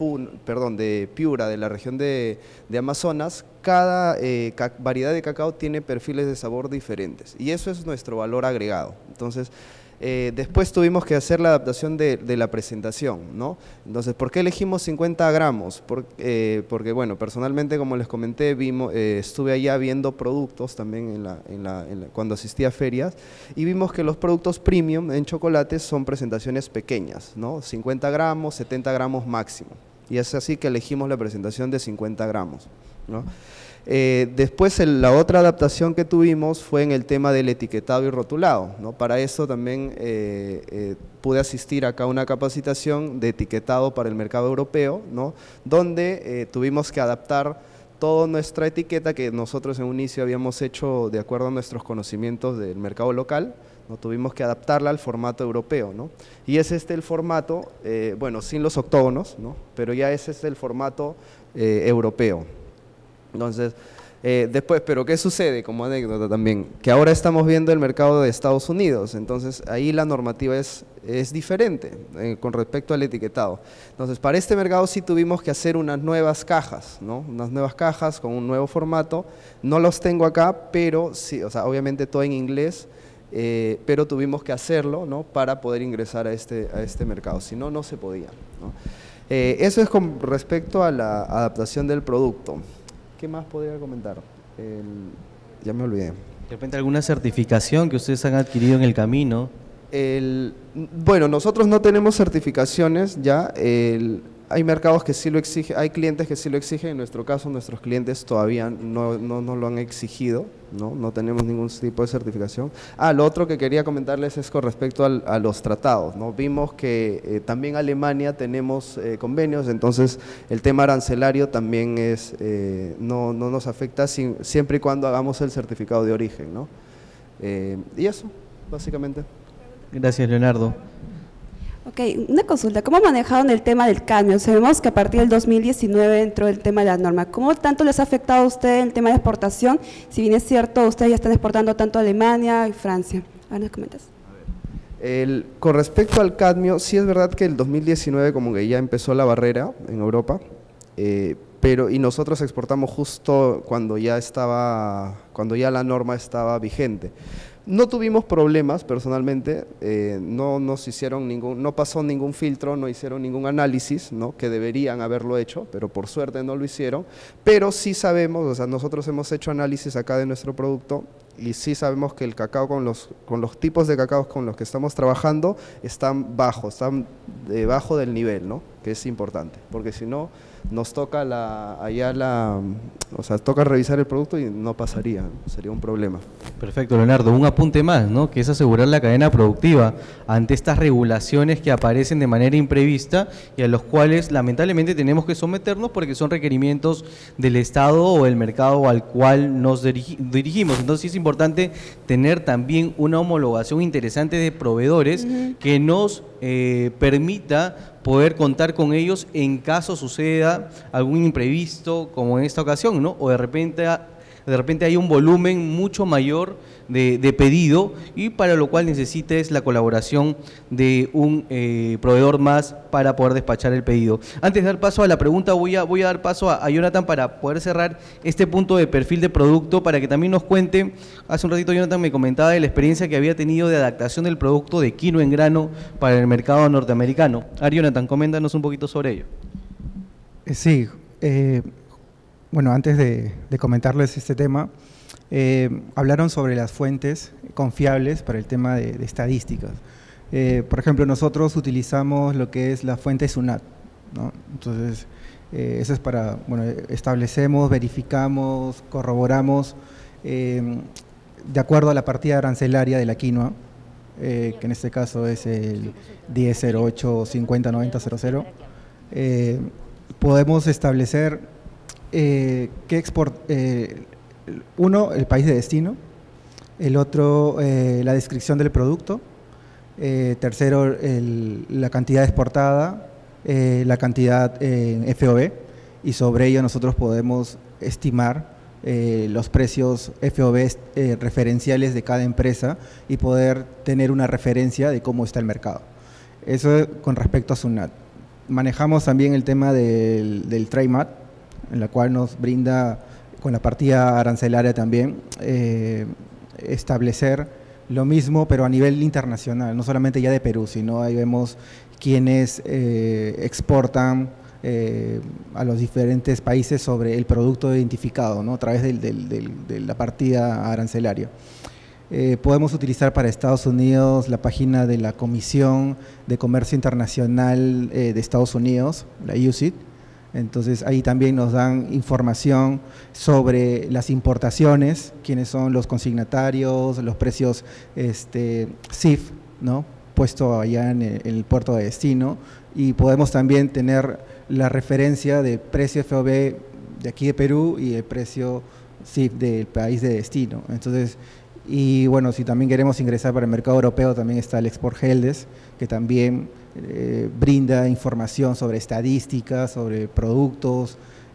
Piura, de la región de Amazonas, cada variedad de cacao tiene perfiles de sabor diferentes y eso es nuestro valor agregado. Entonces, después tuvimos que hacer la adaptación de la presentación, ¿no? Entonces, ¿por qué elegimos 50 gramos? Porque, bueno, personalmente, como les comenté, estuve allá viendo productos también cuando asistí a ferias y vimos que los productos premium en chocolates son presentaciones pequeñas, ¿no? 50 gramos, 70 gramos máximo. Y es así que elegimos la presentación de 50 gramos, ¿no? Después la otra adaptación que tuvimos fue en el tema del etiquetado y rotulado, ¿no? Para eso también pude asistir acá a una capacitación de etiquetado para el mercado europeo, ¿no? Donde tuvimos que adaptar toda nuestra etiqueta que nosotros en un inicio habíamos hecho de acuerdo a nuestros conocimientos del mercado local, ¿no? Tuvimos que adaptarla al formato europeo, ¿no? Y es este el formato, bueno, sin los octógonos, ¿no? Pero ya es este el formato europeo. Entonces, después, pero ¿qué sucede? Como anécdota también, que ahora estamos viendo el mercado de Estados Unidos, entonces ahí la normativa es diferente con respecto al etiquetado. Entonces, para este mercado sí tuvimos que hacer unas nuevas cajas, ¿no? Unas nuevas cajas con un nuevo formato. No los tengo acá, pero sí, o sea, obviamente todo en inglés, pero tuvimos que hacerlo, ¿no? Para poder ingresar a este mercado, si no, no se podía, ¿no? Eso es con respecto a la adaptación del producto. ¿Qué más podría comentar? Ya me olvidé. De repente alguna certificación que ustedes han adquirido en el camino. Bueno, nosotros no tenemos certificaciones ya. Hay mercados que sí lo exigen, hay clientes que sí lo exigen. En nuestro caso, nuestros clientes todavía no lo han exigido, no tenemos ningún tipo de certificación. Lo otro que quería comentarles es con respecto a los tratados, ¿no? Vimos que también Alemania tenemos convenios, entonces el tema arancelario también no nos afecta siempre y cuando hagamos el certificado de origen, ¿no? Y eso, básicamente. Gracias, Leonardo. Ok, una consulta, ¿cómo manejaron el tema del cadmio? Sabemos que a partir del 2019 entró el tema de la norma. ¿Cómo tanto les ha afectado a ustedes el tema de exportación? Si bien es cierto, ustedes ya están exportando tanto a Alemania y Francia. ¿Ahora nos comentas? Con respecto al cadmio, sí es verdad que el 2019 como que ya empezó la barrera en Europa, y nosotros exportamos justo cuando ya la norma estaba vigente. No tuvimos problemas personalmente, no pasó ningún filtro, no hicieron ningún análisis, ¿no? Que deberían haberlo hecho, pero por suerte no lo hicieron. Pero sí sabemos, o sea, nosotros hemos hecho análisis acá de nuestro producto y sí sabemos que el cacao con los tipos de cacao con los que estamos trabajando están debajo del nivel, ¿no? Que es importante, porque si no nos toca toca revisar el producto y no pasaría, sería un problema. Perfecto, Leonardo. Un apunte más, ¿no? Que es asegurar la cadena productiva ante estas regulaciones que aparecen de manera imprevista y a los cuales lamentablemente tenemos que someternos porque son requerimientos del Estado o el mercado al cual nos dirigimos. Entonces es importante tener también una homologación interesante de proveedores que nos permita poder contar con ellos en caso suceda algún imprevisto como en esta ocasión, ¿no? O de repente hay un volumen mucho mayor de pedido y para lo cual necesites la colaboración de un proveedor más para poder despachar el pedido. Antes de dar paso a la pregunta, voy a dar paso a Jonathan para poder cerrar este punto de perfil de producto, para que también nos cuente. Hace un ratito Jonathan me comentaba de la experiencia que había tenido de adaptación del producto de quinoa en grano para el mercado norteamericano. Jonathan, coméntanos un poquito sobre ello. Sí, bueno, antes de comentarles este tema, hablaron sobre las fuentes confiables para el tema de estadísticas. Por ejemplo, nosotros utilizamos lo que es la fuente SUNAT, ¿no? Entonces, eso es para, bueno, establecemos, verificamos, corroboramos, de acuerdo a la partida arancelaria de la quinoa, que en este caso es el 1008509000, podemos establecer uno, el país de destino, el otro, la descripción del producto, tercero, la cantidad exportada, la cantidad en FOB, y sobre ello nosotros podemos estimar los precios FOB referenciales de cada empresa y poder tener una referencia de cómo está el mercado. Eso con respecto a SUNAT. Manejamos también el tema del TradeMat, en la cual nos brinda, con la partida arancelaria también, establecer lo mismo, pero a nivel internacional, no solamente ya de Perú, sino ahí vemos quienes exportan a los diferentes países sobre el producto identificado, ¿no? A través de la partida arancelaria. Podemos utilizar para Estados Unidos la página de la Comisión de Comercio Internacional de Estados Unidos, la UCIT. Entonces ahí también nos dan información sobre las importaciones, quiénes son los consignatarios, los precios CIF, ¿no? Puesto allá en el puerto de destino, y podemos también tener la referencia de precio FOB de aquí de Perú y el precio CIF del país de destino. Entonces, Y bueno, si también queremos ingresar para el mercado europeo, también está el Export Helpdesk, que también brinda información sobre estadísticas, sobre productos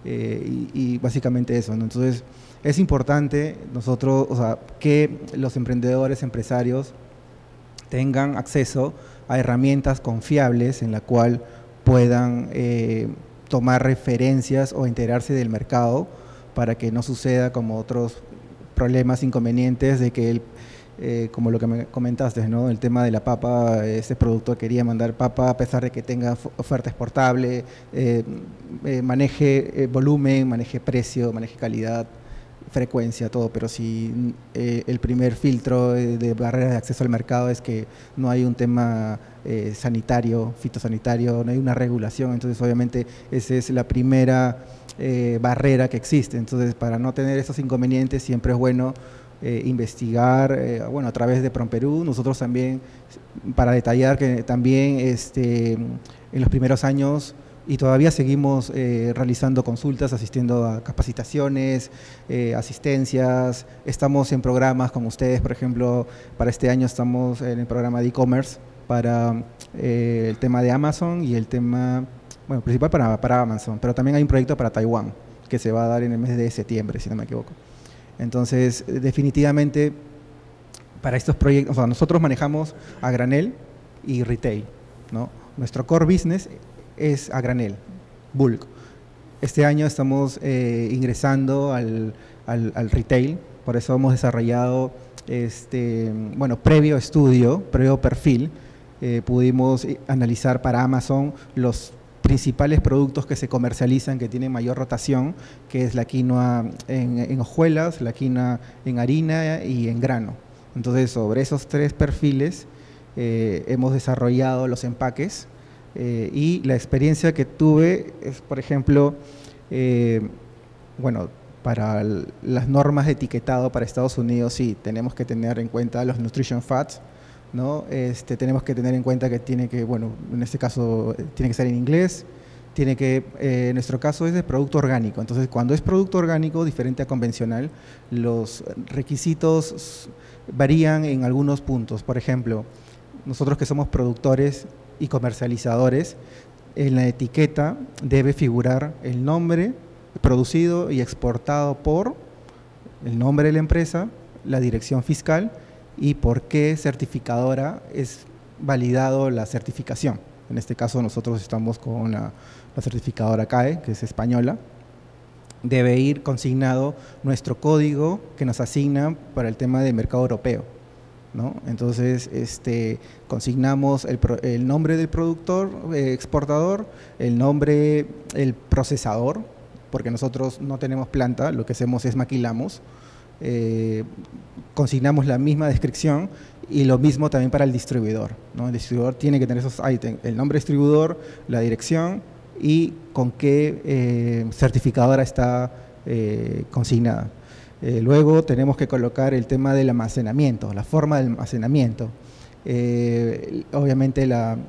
y básicamente eso, ¿no? Entonces, es importante nosotros, o sea, que los emprendedores, empresarios tengan acceso a herramientas confiables en la cual puedan tomar referencias o enterarse del mercado para que no suceda como otros problemas, inconvenientes de que como lo que me comentaste, ¿no? El tema de la papa, este productor quería mandar papa a pesar de que tenga oferta exportable, maneje volumen, maneje precio, maneje calidad, frecuencia, todo, pero si el primer filtro de barreras de acceso al mercado es que no hay un tema sanitario, fitosanitario, no hay una regulación, entonces obviamente esa es la primera barrera que existe. Entonces, para no tener esos inconvenientes siempre es bueno investigar, bueno, a través de PROMPERÚ. Nosotros también, para detallar que también en los primeros años y todavía seguimos realizando consultas, asistiendo a capacitaciones, asistencias, estamos en programas con ustedes, por ejemplo, para este año estamos en el programa de e-commerce para el tema de Amazon y el tema, bueno, principal para Amazon, pero también hay un proyecto para Taiwán que se va a dar en el mes de septiembre, si no me equivoco. Entonces, definitivamente, para estos proyectos, o sea, nosotros manejamos a granel y retail, ¿no? Nuestro core business es a granel, bulk. Este año estamos ingresando al retail, por eso hemos desarrollado, bueno, previo estudio, previo perfil, pudimos analizar para Amazon los principales productos que se comercializan, que tienen mayor rotación, que es la quinoa en hojuelas, la quinoa en harina y en grano. Entonces, sobre esos tres perfiles hemos desarrollado los empaques y la experiencia que tuve es, por ejemplo, bueno, para las normas de etiquetado para Estados Unidos, sí, tenemos que tener en cuenta los nutrition fats, ¿no? Tenemos que tener en cuenta que tiene que, bueno, en este caso tiene que ser en inglés, tiene que, en nuestro caso es de producto orgánico, entonces cuando es producto orgánico, diferente a convencional, los requisitos varían en algunos puntos. Por ejemplo, nosotros que somos productores y comercializadores, en la etiqueta debe figurar el nombre producido y exportado por, el nombre de la empresa, la dirección fiscal y por qué certificadora es validado la certificación. En este caso nosotros estamos con la certificadora CAE, que es española. Debe ir consignado nuestro código que nos asignan para el tema de mercado europeo, ¿no? Entonces, consignamos el nombre del productor, exportador, el nombre, el procesador, porque nosotros no tenemos planta, lo que hacemos es maquilamos, consignamos la misma descripción y lo mismo también para el distribuidor, ¿no? El distribuidor tiene que tener esos ítems, el nombre distribuidor, la dirección y con qué certificadora está consignada. Luego tenemos que colocar el tema del almacenamiento, la forma del almacenamiento. Obviamente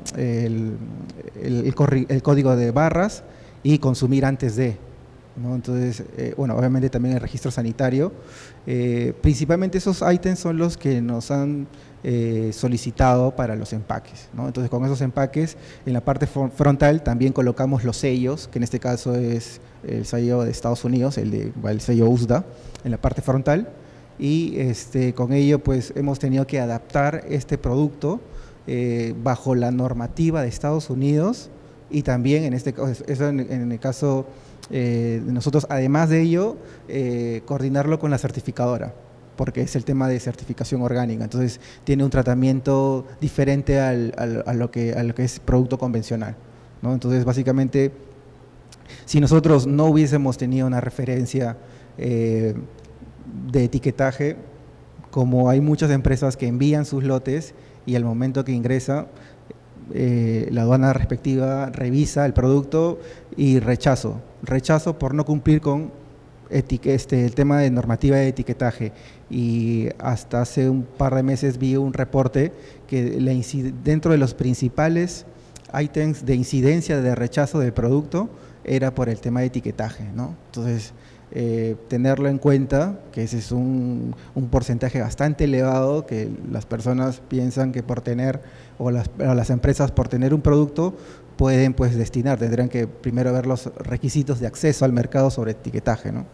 el código de barras y consumir antes de, ¿no? Entonces, bueno, obviamente también el registro sanitario. Principalmente esos ítems son los que nos han solicitado para los empaques, ¿no? Entonces, con esos empaques, en la parte frontal también colocamos los sellos, que en este caso es el sello de Estados Unidos, el sello USDA, en la parte frontal, y con ello pues hemos tenido que adaptar este producto bajo la normativa de Estados Unidos y también en este caso, eso en el caso de nosotros, además de ello, coordinarlo con la certificadora, porque es el tema de certificación orgánica, entonces tiene un tratamiento diferente a lo que es producto convencional, ¿no? Entonces, básicamente, si nosotros no hubiésemos tenido una referencia de etiquetaje, como hay muchas empresas que envían sus lotes y al momento que ingresa, la aduana respectiva revisa el producto y rechazo por no cumplir con el tema de normativa de etiquetaje. Y hasta hace un par de meses vi un reporte que dentro de los principales ítems de incidencia de rechazo del producto era por el tema de etiquetaje, ¿no? Entonces, tenerlo en cuenta, que ese es un porcentaje bastante elevado, que las personas piensan que por tener, o las empresas por tener un producto, pueden pues destinar, tendrán que primero ver los requisitos de acceso al mercado sobre etiquetaje, ¿no?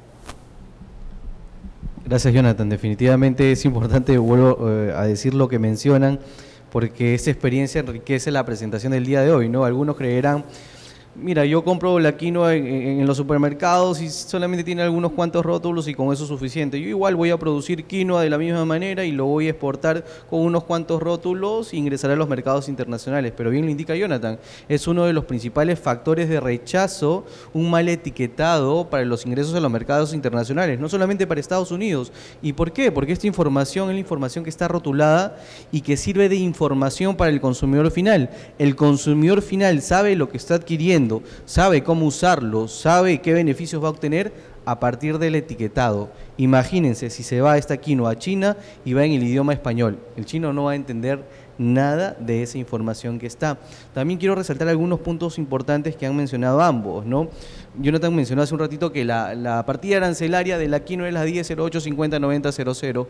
Gracias, Jonathan. Definitivamente es importante, vuelvo a decir lo que mencionan, porque esa experiencia enriquece la presentación del día de hoy, ¿no? Algunos creerán, mira, yo compro la quinoa en los supermercados y solamente tiene algunos cuantos rótulos y con eso es suficiente. Yo igual voy a producir quinoa de la misma manera y lo voy a exportar con unos cuantos rótulos e ingresar a los mercados internacionales. Pero bien lo indica Jonathan, es uno de los principales factores de rechazo, un mal etiquetado para los ingresos a los mercados internacionales, no solamente para Estados Unidos. ¿Y por qué? Porque esta información es la información que está rotulada y que sirve de información para el consumidor final. El consumidor final sabe lo que está adquiriendo, sabe cómo usarlo, sabe qué beneficios va a obtener a partir del etiquetado. Imagínense si se va esta quinoa a China y va en el idioma español. El chino no va a entender nada de esa información que está. También quiero resaltar algunos puntos importantes que han mencionado ambos, ¿no? Jonathan mencionó hace un ratito que la partida arancelaria de la quinoa es la 1008509000.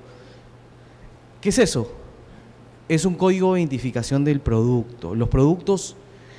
¿Qué es eso? Es un código de identificación del producto. Los productos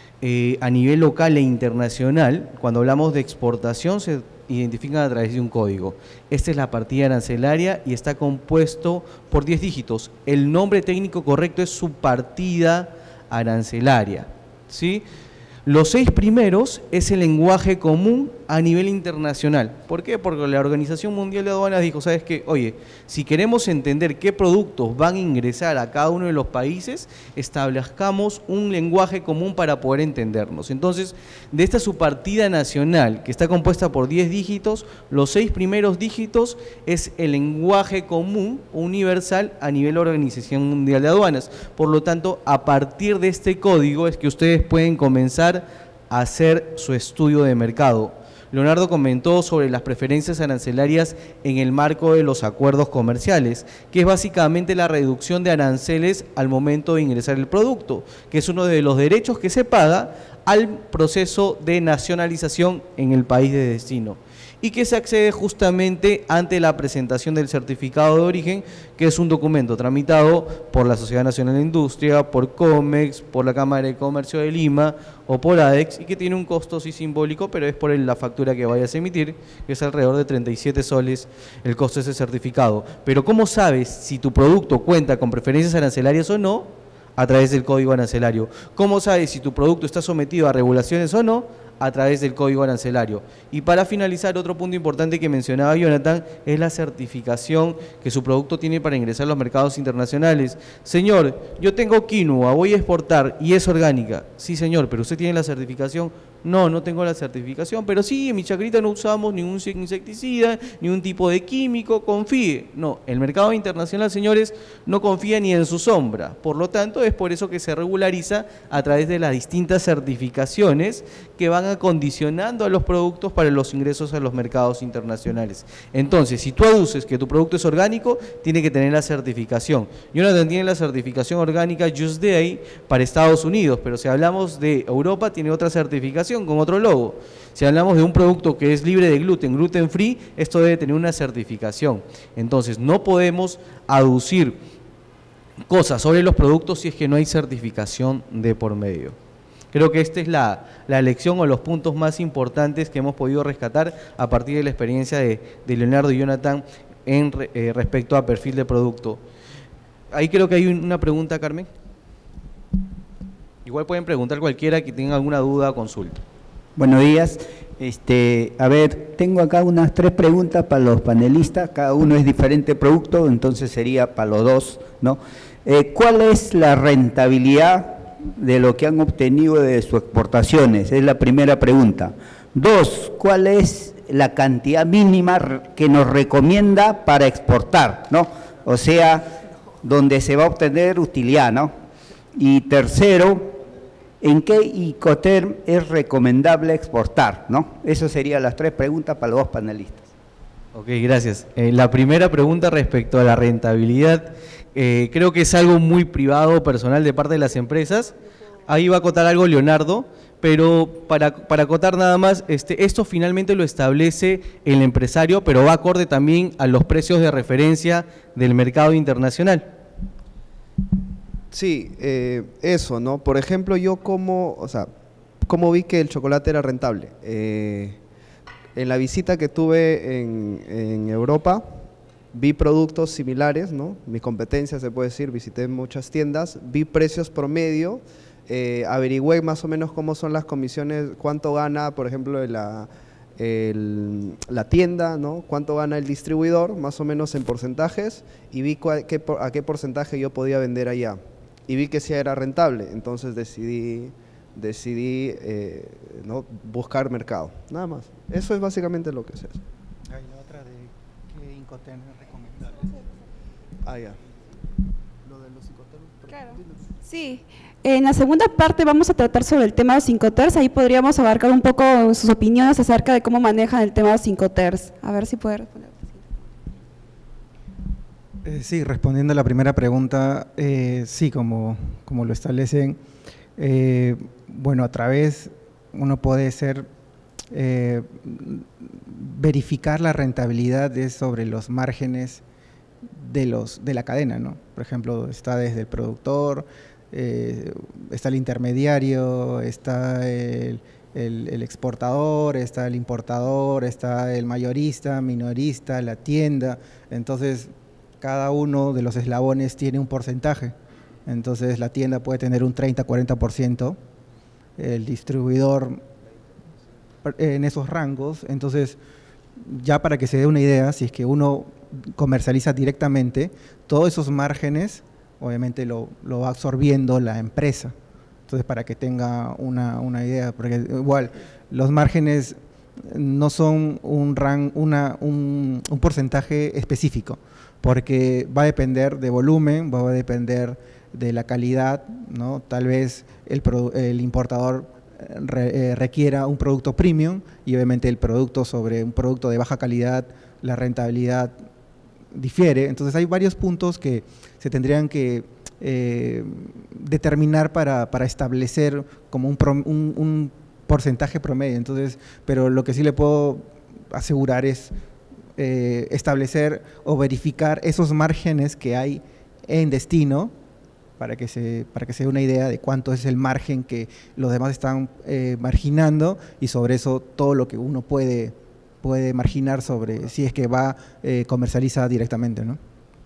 a nivel local e internacional, cuando hablamos de exportación, se identifican a través de un código. Esta es la partida arancelaria y está compuesto por 10 dígitos. El nombre técnico correcto es subpartida arancelaria, ¿sí? Los 6 primeros es el lenguaje común a nivel internacional. ¿Por qué? Porque la Organización Mundial de Aduanas dijo, ¿sabes qué? Oye, si queremos entender qué productos van a ingresar a cada uno de los países, establezcamos un lenguaje común para poder entendernos. Entonces, de esta subpartida nacional, que está compuesta por 10 dígitos, los 6 primeros dígitos es el lenguaje común universal a nivel de la Organización Mundial de Aduanas. Por lo tanto, a partir de este código es que ustedes pueden comenzar a hacer su estudio de mercado. Leonardo comentó sobre las preferencias arancelarias en el marco de los acuerdos comerciales, que es básicamente la reducción de aranceles al momento de ingresar el producto, que es uno de los derechos que se paga al proceso de nacionalización en el país de destino, y que se accede justamente ante la presentación del certificado de origen, que es un documento tramitado por la Sociedad Nacional de Industria, por COMEX, por la Cámara de Comercio de Lima o por ADEX, y que tiene un costo sí simbólico, pero es por la factura que vayas a emitir, que es alrededor de 37 soles el costo de ese certificado. Pero ¿cómo sabes si tu producto cuenta con preferencias arancelarias o no? A través del código arancelario. ¿Cómo sabes si tu producto está sometido a regulaciones o no? A través del código arancelario. Y para finalizar, otro punto importante que mencionaba Jonathan es la certificación que su producto tiene para ingresar a los mercados internacionales. Señor, yo tengo quinoa, voy a exportar y es orgánica. Sí, señor, pero usted tiene la certificación. No, no tengo la certificación, pero sí, en mi chacrita no usamos ningún insecticida, ningún tipo de químico, confíe. No, el mercado internacional, señores, no confía ni en su sombra. Por lo tanto, es por eso que se regulariza a través de las distintas certificaciones que van acondicionando a los productos para los ingresos a los mercados internacionales. Entonces, si tú aduces que tu producto es orgánico, tiene que tener la certificación. Jonathan tiene la certificación orgánica Just Day para Estados Unidos, pero si hablamos de Europa, tiene otra certificación con otro logo. Si hablamos de un producto que es libre de gluten, gluten free, esto debe tener una certificación. Entonces, no podemos aducir cosas sobre los productos si es que no hay certificación de por medio. Creo que esta es la lección o los puntos más importantes que hemos podido rescatar a partir de la experiencia de Leonardo y Jonathan en respecto a perfil de producto. Ahí creo que hay una pregunta, Carmen. Igual pueden preguntar cualquiera que tenga alguna duda o consulta. Buenos días. A ver, tengo acá unas 3 preguntas para los panelistas. Cada uno es diferente producto, entonces sería para los dos, ¿no? ¿Cuál es la rentabilidad de lo que han obtenido de sus exportaciones? Es la primera pregunta. 2, ¿cuál es la cantidad mínima que nos recomienda para exportar, ¿no? O sea, donde se va a obtener utilidad, ¿no? Y tercero, ¿en qué Incoterm es recomendable exportar, ¿no? Esas serían las 3 preguntas para los 2 panelistas. Ok, gracias. La primera pregunta respecto a la rentabilidad, creo que es algo muy privado, personal de parte de las empresas. ahí va a acotar algo Leonardo, pero para acotar nada más, esto finalmente lo establece el empresario, pero va acorde también a los precios de referencia del mercado internacional. Sí, eso, ¿no? Por ejemplo, yo cómo vi que el chocolate era rentable. En la visita que tuve en Europa, vi productos similares, ¿no? Mi competencia, se puede decir, visité muchas tiendas, vi precios promedio, averigüé más o menos cómo son las comisiones, cuánto gana, por ejemplo, la tienda, ¿no? Cuánto gana el distribuidor, más o menos en porcentajes, y vi a qué porcentaje yo podía vender allá. Y vi que sí era rentable, entonces decidí ¿no? buscar mercado, nada más. Eso es básicamente lo que se hace. Hay la otra de qué Incoterms es recomendable. Ah, ya. Lo de los Incoterms. Claro. Sí, en la segunda parte vamos a tratar sobre el tema de los Incoterms, ahí podríamos abarcar un poco sus opiniones acerca de cómo manejan el tema de los Incoterms. A ver si puede responder. Sí, respondiendo a la primera pregunta, sí, como lo establecen, bueno, a través, uno puede verificar la rentabilidad sobre los márgenes de la cadena, ¿no? Por ejemplo, está desde el productor, está el intermediario, está el exportador, está el importador, está el mayorista, minorista, la tienda. Entonces, cada uno de los eslabones tiene un porcentaje. Entonces, la tienda puede tener un 30-40%, el distribuidor en esos rangos. Entonces, ya para que se dé una idea, si es que uno comercializa directamente, todos esos márgenes, obviamente lo va absorbiendo la empresa. Entonces, para que tenga una idea, porque igual los márgenes no son un porcentaje específico, porque va a depender de volumen, va a depender de la calidad, ¿no? Tal vez el importador requiera un producto premium y obviamente el producto sobre un producto de baja calidad, la rentabilidad difiere. Entonces hay varios puntos que se tendrían que determinar para establecer como un porcentaje promedio. Entonces, pero lo que sí le puedo asegurar es establecer o verificar esos márgenes que hay en destino para que se dé una idea de cuánto es el margen que los demás están marginando, y sobre eso todo lo que uno puede marginar sobre si es que comercializa directamente, ¿no?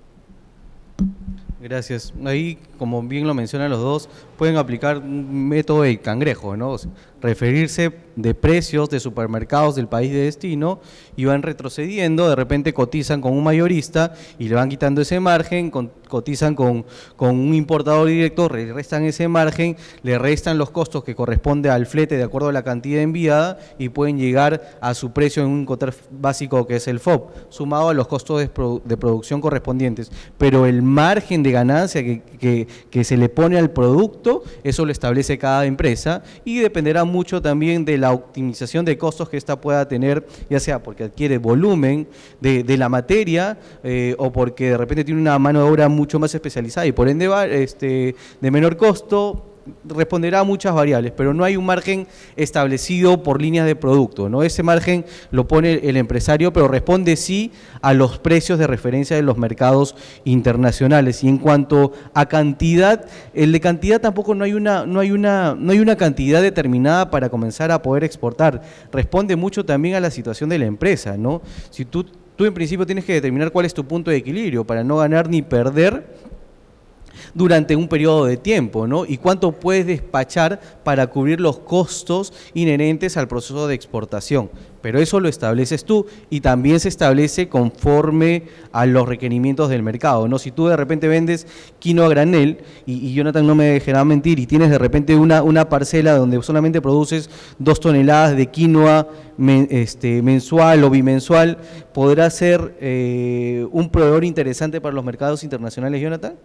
Gracias. Ahí, como bien lo mencionan los dos, pueden aplicar un método de cangrejo, ¿no? O sea, referirse de precios de supermercados del país de destino y van retrocediendo, de repente cotizan con un mayorista y le van quitando ese margen, cotizan con un importador directo, le restan ese margen, le restan los costos que corresponde al flete de acuerdo a la cantidad enviada y pueden llegar a su precio en un Incoterm básico que es el FOB, sumado a los costos de producción correspondientes. Pero el margen de ganancia que se le pone al producto, eso lo establece cada empresa y dependerá mucho también de la optimización de costos que ésta pueda tener, ya sea porque adquiere volumen de la materia o porque de repente tiene una mano de obra mucho más especializada y por ende de menor costo. Responderá a muchas variables, pero no hay un margen establecido por líneas de producto, ¿no? Ese margen lo pone el empresario, pero responde sí a los precios de referencia de los mercados internacionales. Y en cuanto a cantidad, el de cantidad tampoco no hay una cantidad determinada para comenzar a poder exportar. Responde mucho también a la situación de la empresa, ¿no? Si tú en principio tienes que determinar cuál es tu punto de equilibrio para no ganar ni perder durante un periodo de tiempo, ¿no? Y cuánto puedes despachar para cubrir los costos inherentes al proceso de exportación. Pero eso lo estableces tú y también se establece conforme a los requerimientos del mercado, ¿no? Si tú de repente vendes quinoa a granel, y Jonathan no me dejará mentir, y tienes de repente una parcela donde solamente produces 2 toneladas de quinoa mensual o bimensual, ¿podrá ser un proveedor interesante para los mercados internacionales, Jonathan?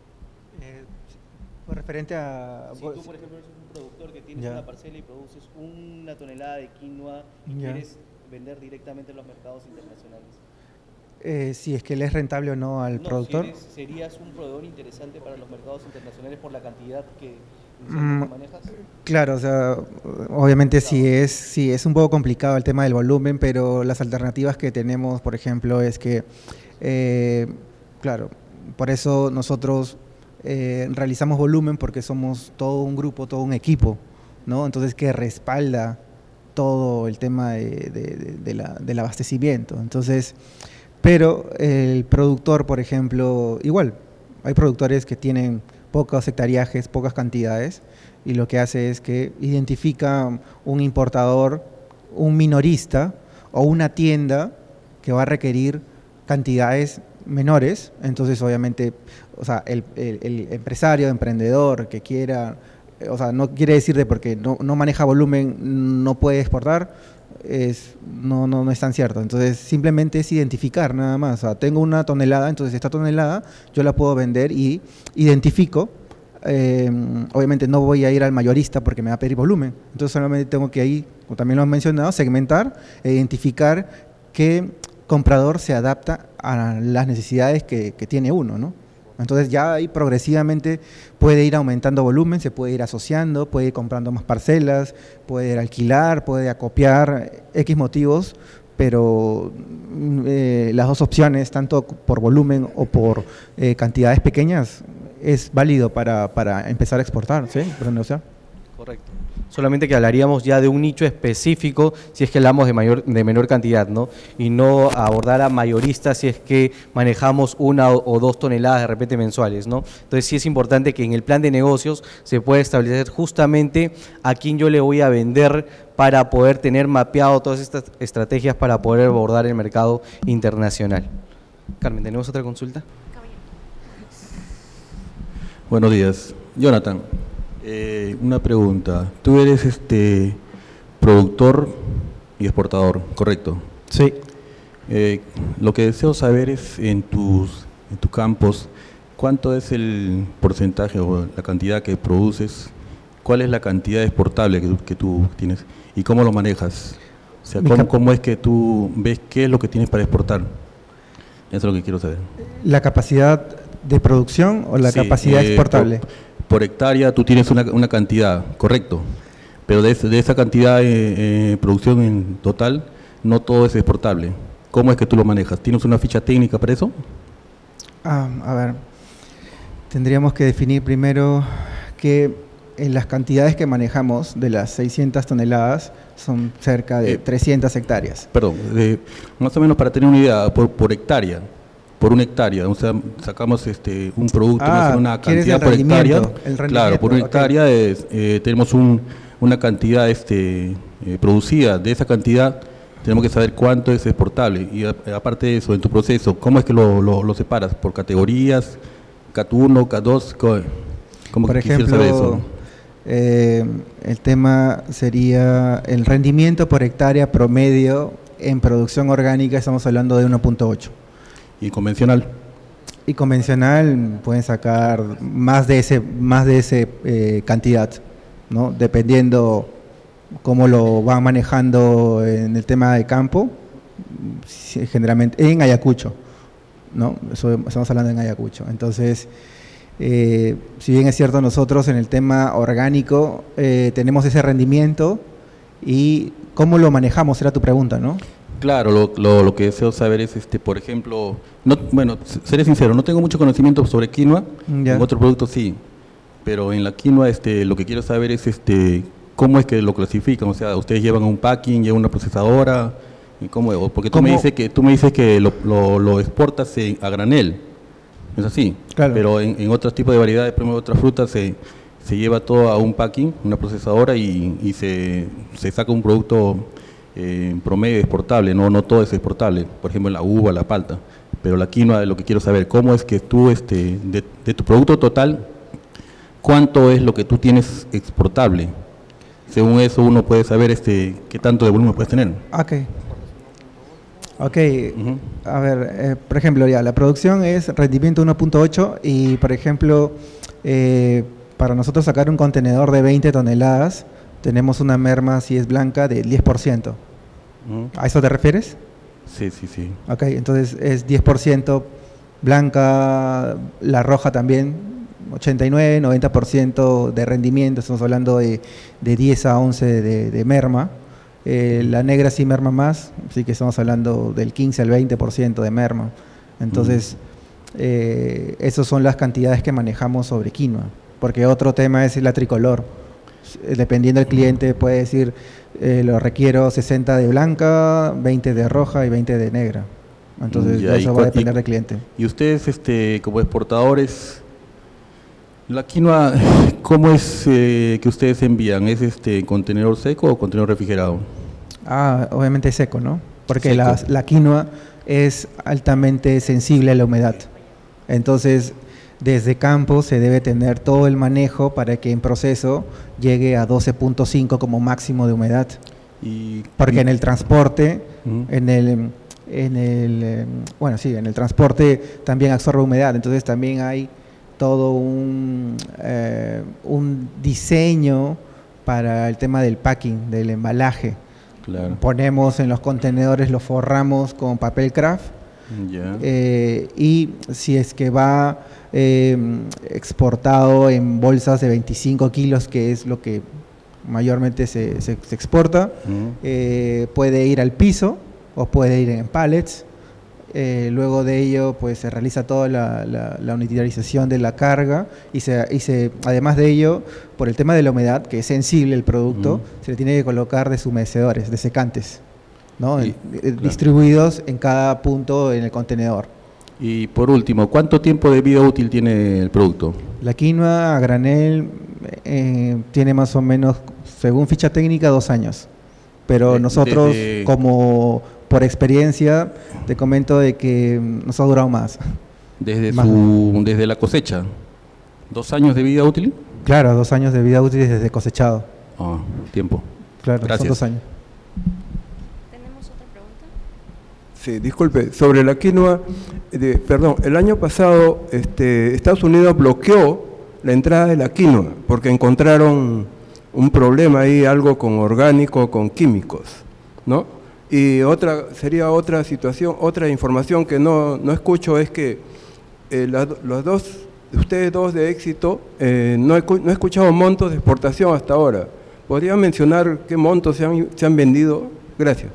Referente a... Si tú, por ejemplo, eres un productor que tienes una parcela y produces 1 tonelada de quinoa y quieres vender directamente en los mercados internacionales. Si es que le es rentable o no al productor. Serías un proveedor interesante para los mercados internacionales por la cantidad Claro, o sea, obviamente sí es un poco complicado el tema del volumen, pero las alternativas que tenemos, por ejemplo, es que, claro, por eso nosotros realizamos volumen porque somos todo un grupo, todo un equipo, ¿no? Entonces que respalda todo el tema del abastecimiento. Entonces, pero el productor, por ejemplo, igual, hay productores que tienen pocos hectariajes, pocas cantidades, y lo que hace es que identifica un importador, un minorista o una tienda que va a requerir cantidades menores. Entonces obviamente, o sea, el empresario, emprendedor que quiera, o sea, no quiere decir de porque no maneja volumen no puede exportar, no es tan cierto. Entonces simplemente es identificar nada más. O sea, tengo una tonelada, entonces esta tonelada yo la puedo vender y identifico. Obviamente no voy a ir al mayorista porque me va a pedir volumen, entonces solamente tengo que ahí, como también lo han mencionado, segmentar e identificar qué comprador se adapta a las necesidades que tiene uno, ¿no? Entonces ya ahí progresivamente puede ir aumentando volumen, se puede ir asociando, puede ir comprando más parcelas, puede ir a alquilar, puede acopiar X motivos, pero las dos opciones, tanto por volumen o por cantidades pequeñas, es válido para empezar a exportar, ¿sí? Para negociar. Correcto. Solamente que hablaríamos ya de un nicho específico si es que hablamos de menor cantidad, ¿no? Y no abordar a mayoristas si es que manejamos 1 o 2 toneladas de repente mensuales, ¿no? Entonces sí es importante que en el plan de negocios se pueda establecer justamente a quién yo le voy a vender para poder tener mapeado todas estas estrategias para poder abordar el mercado internacional. Carmen, ¿tenemos otra consulta? Buenos días. Jonathan, una pregunta. Tú eres productor y exportador, ¿correcto? Sí. Lo que deseo saber es en tus campos, ¿cuánto es el porcentaje o la cantidad que produces? ¿Cuál es la cantidad exportable que tú tienes? ¿Y cómo lo manejas? O sea, ¿cómo es que tú ves qué es lo que tienes para exportar? Eso es lo que quiero saber. ¿La capacidad de producción o la capacidad exportable? Por hectárea tú tienes una cantidad, correcto, pero de esa cantidad de producción en total, no todo es exportable. ¿Cómo es que tú lo manejas? ¿Tienes una ficha técnica para eso? A ver, tendríamos que definir primero que en las cantidades que manejamos de las 600 toneladas son cerca de 300 hectáreas. Perdón, más o menos para tener una idea, por hectárea. Por una hectárea, o sea, sacamos un producto, una cantidad por hectárea. Claro, por una hectárea tenemos una cantidad producida. De esa cantidad tenemos que saber cuánto es exportable. Y aparte de eso, en tu proceso, ¿cómo es que lo separas? ¿Por categorías? ¿CAT 1, CAT 2? ¿Cómo por quisiera ejemplo, saber eso? El tema sería el rendimiento por hectárea promedio en producción orgánica, estamos hablando de 1.8. ¿Y convencional? Y convencional pueden sacar más de ese cantidad, ¿no? Dependiendo cómo lo van manejando en el tema de campo, generalmente en Ayacucho, ¿no? Eso estamos hablando en Ayacucho. Entonces, si bien es cierto, nosotros en el tema orgánico tenemos ese rendimiento, y cómo lo manejamos, era tu pregunta, ¿no? Claro, lo que deseo saber es, por ejemplo, bueno, seré sincero, no tengo mucho conocimiento sobre quinoa, en otros productos sí, pero en la quinoa lo que quiero saber es cómo es que lo clasifican, o sea, ustedes llevan un packing, llevan una procesadora, y cómo, porque tú me dices que lo exportas a granel, ¿es así? Claro. Pero en otros tipos de variedades, por ejemplo, otras frutas se lleva todo a un packing, una procesadora y se saca un producto promedio exportable, no todo es exportable, por ejemplo la uva, la palta, pero la quinoa, lo que quiero saber, cómo es que tú, de tu producto total, cuánto es lo que tú tienes exportable. Según eso uno puede saber qué tanto de volumen puedes tener. Ok, a ver, por ejemplo, ya la producción es rendimiento 1.8 y, por ejemplo, para nosotros sacar un contenedor de 20 toneladas, tenemos una merma, si es blanca, del 10%. ¿A eso te refieres? Sí. Ok, entonces es 10% blanca, la roja también, 89, 90% de rendimiento, estamos hablando de 10 a 11 de merma. La negra sí merma más, así que estamos hablando del 15 al 20% de merma. Entonces, esas son las cantidades que manejamos sobre quinoa, porque otro tema es la tricolor. Dependiendo del cliente puede decir, lo requiero 60 de blanca, 20 de roja y 20 de negra. Entonces, eso va a depender del cliente. Y ustedes, como exportadores, la quinoa, ¿cómo es que ustedes envían? ¿Es contenedor seco o contenedor refrigerado? Obviamente seco, ¿no? Porque Seco. la quinoa es altamente sensible a la humedad. Entonces, desde campo se debe tener todo el manejo para que en proceso llegue a 12.5 como máximo de humedad. Porque en el transporte, en el transporte también absorbe humedad, entonces también hay todo un diseño para el tema del packing, del embalaje. Claro. Ponemos en los contenedores, los forramos con papel craft. Y si es que va exportado en bolsas de 25 kilos, que es lo que mayormente se exporta, puede ir al piso o puede ir en pallets. Luego de ello, pues se realiza toda la unitarización de la carga y además de ello, por el tema de la humedad, que es sensible el producto, se le tiene que colocar deshumecedores, desecantes, ¿no? Distribuidos en cada punto en el contenedor. Y por último, ¿cuánto tiempo de vida útil tiene el producto? La quinoa a granel tiene más o menos, según ficha técnica, 2 años. Pero nosotros, como por experiencia, te comento de que nos ha durado más. Desde la cosecha, ¿2 años de vida útil? Claro, 2 años de vida útil desde cosechado. Tiempo. Claro, gracias. Son 2 años. ¿Tenemos otra pregunta? Sí, disculpe, sobre la quinoa, el año pasado Estados Unidos bloqueó la entrada de la quinoa porque encontraron un problema ahí, algo con orgánico, con químicos, ¿no? Y sería otra situación, otra información que no escucho es que ustedes dos de éxito, no he escuchado montos de exportación hasta ahora. ¿Podría mencionar qué montos se han vendido? Gracias.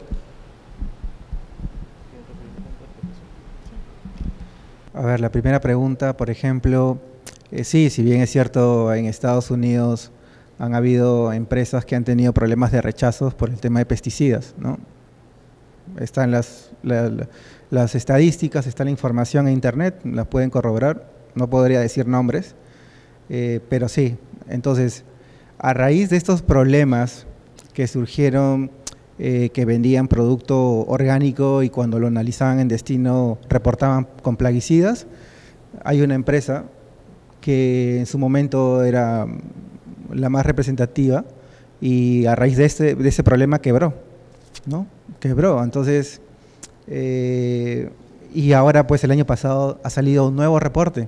A ver, la primera pregunta, por ejemplo, sí, si bien es cierto, en Estados Unidos han habido empresas que han tenido problemas de rechazos por el tema de pesticidas, ¿no? Están las estadísticas, está la información en internet, las pueden corroborar, no podría decir nombres, pero sí. Entonces, a raíz de estos problemas que surgieron, que vendían producto orgánico y cuando lo analizaban en destino reportaban con plaguicidas, hay una empresa que en su momento era la más representativa y a raíz de ese problema quebró, ¿no? Quebró. Entonces, y ahora pues el año pasado ha salido un nuevo reporte.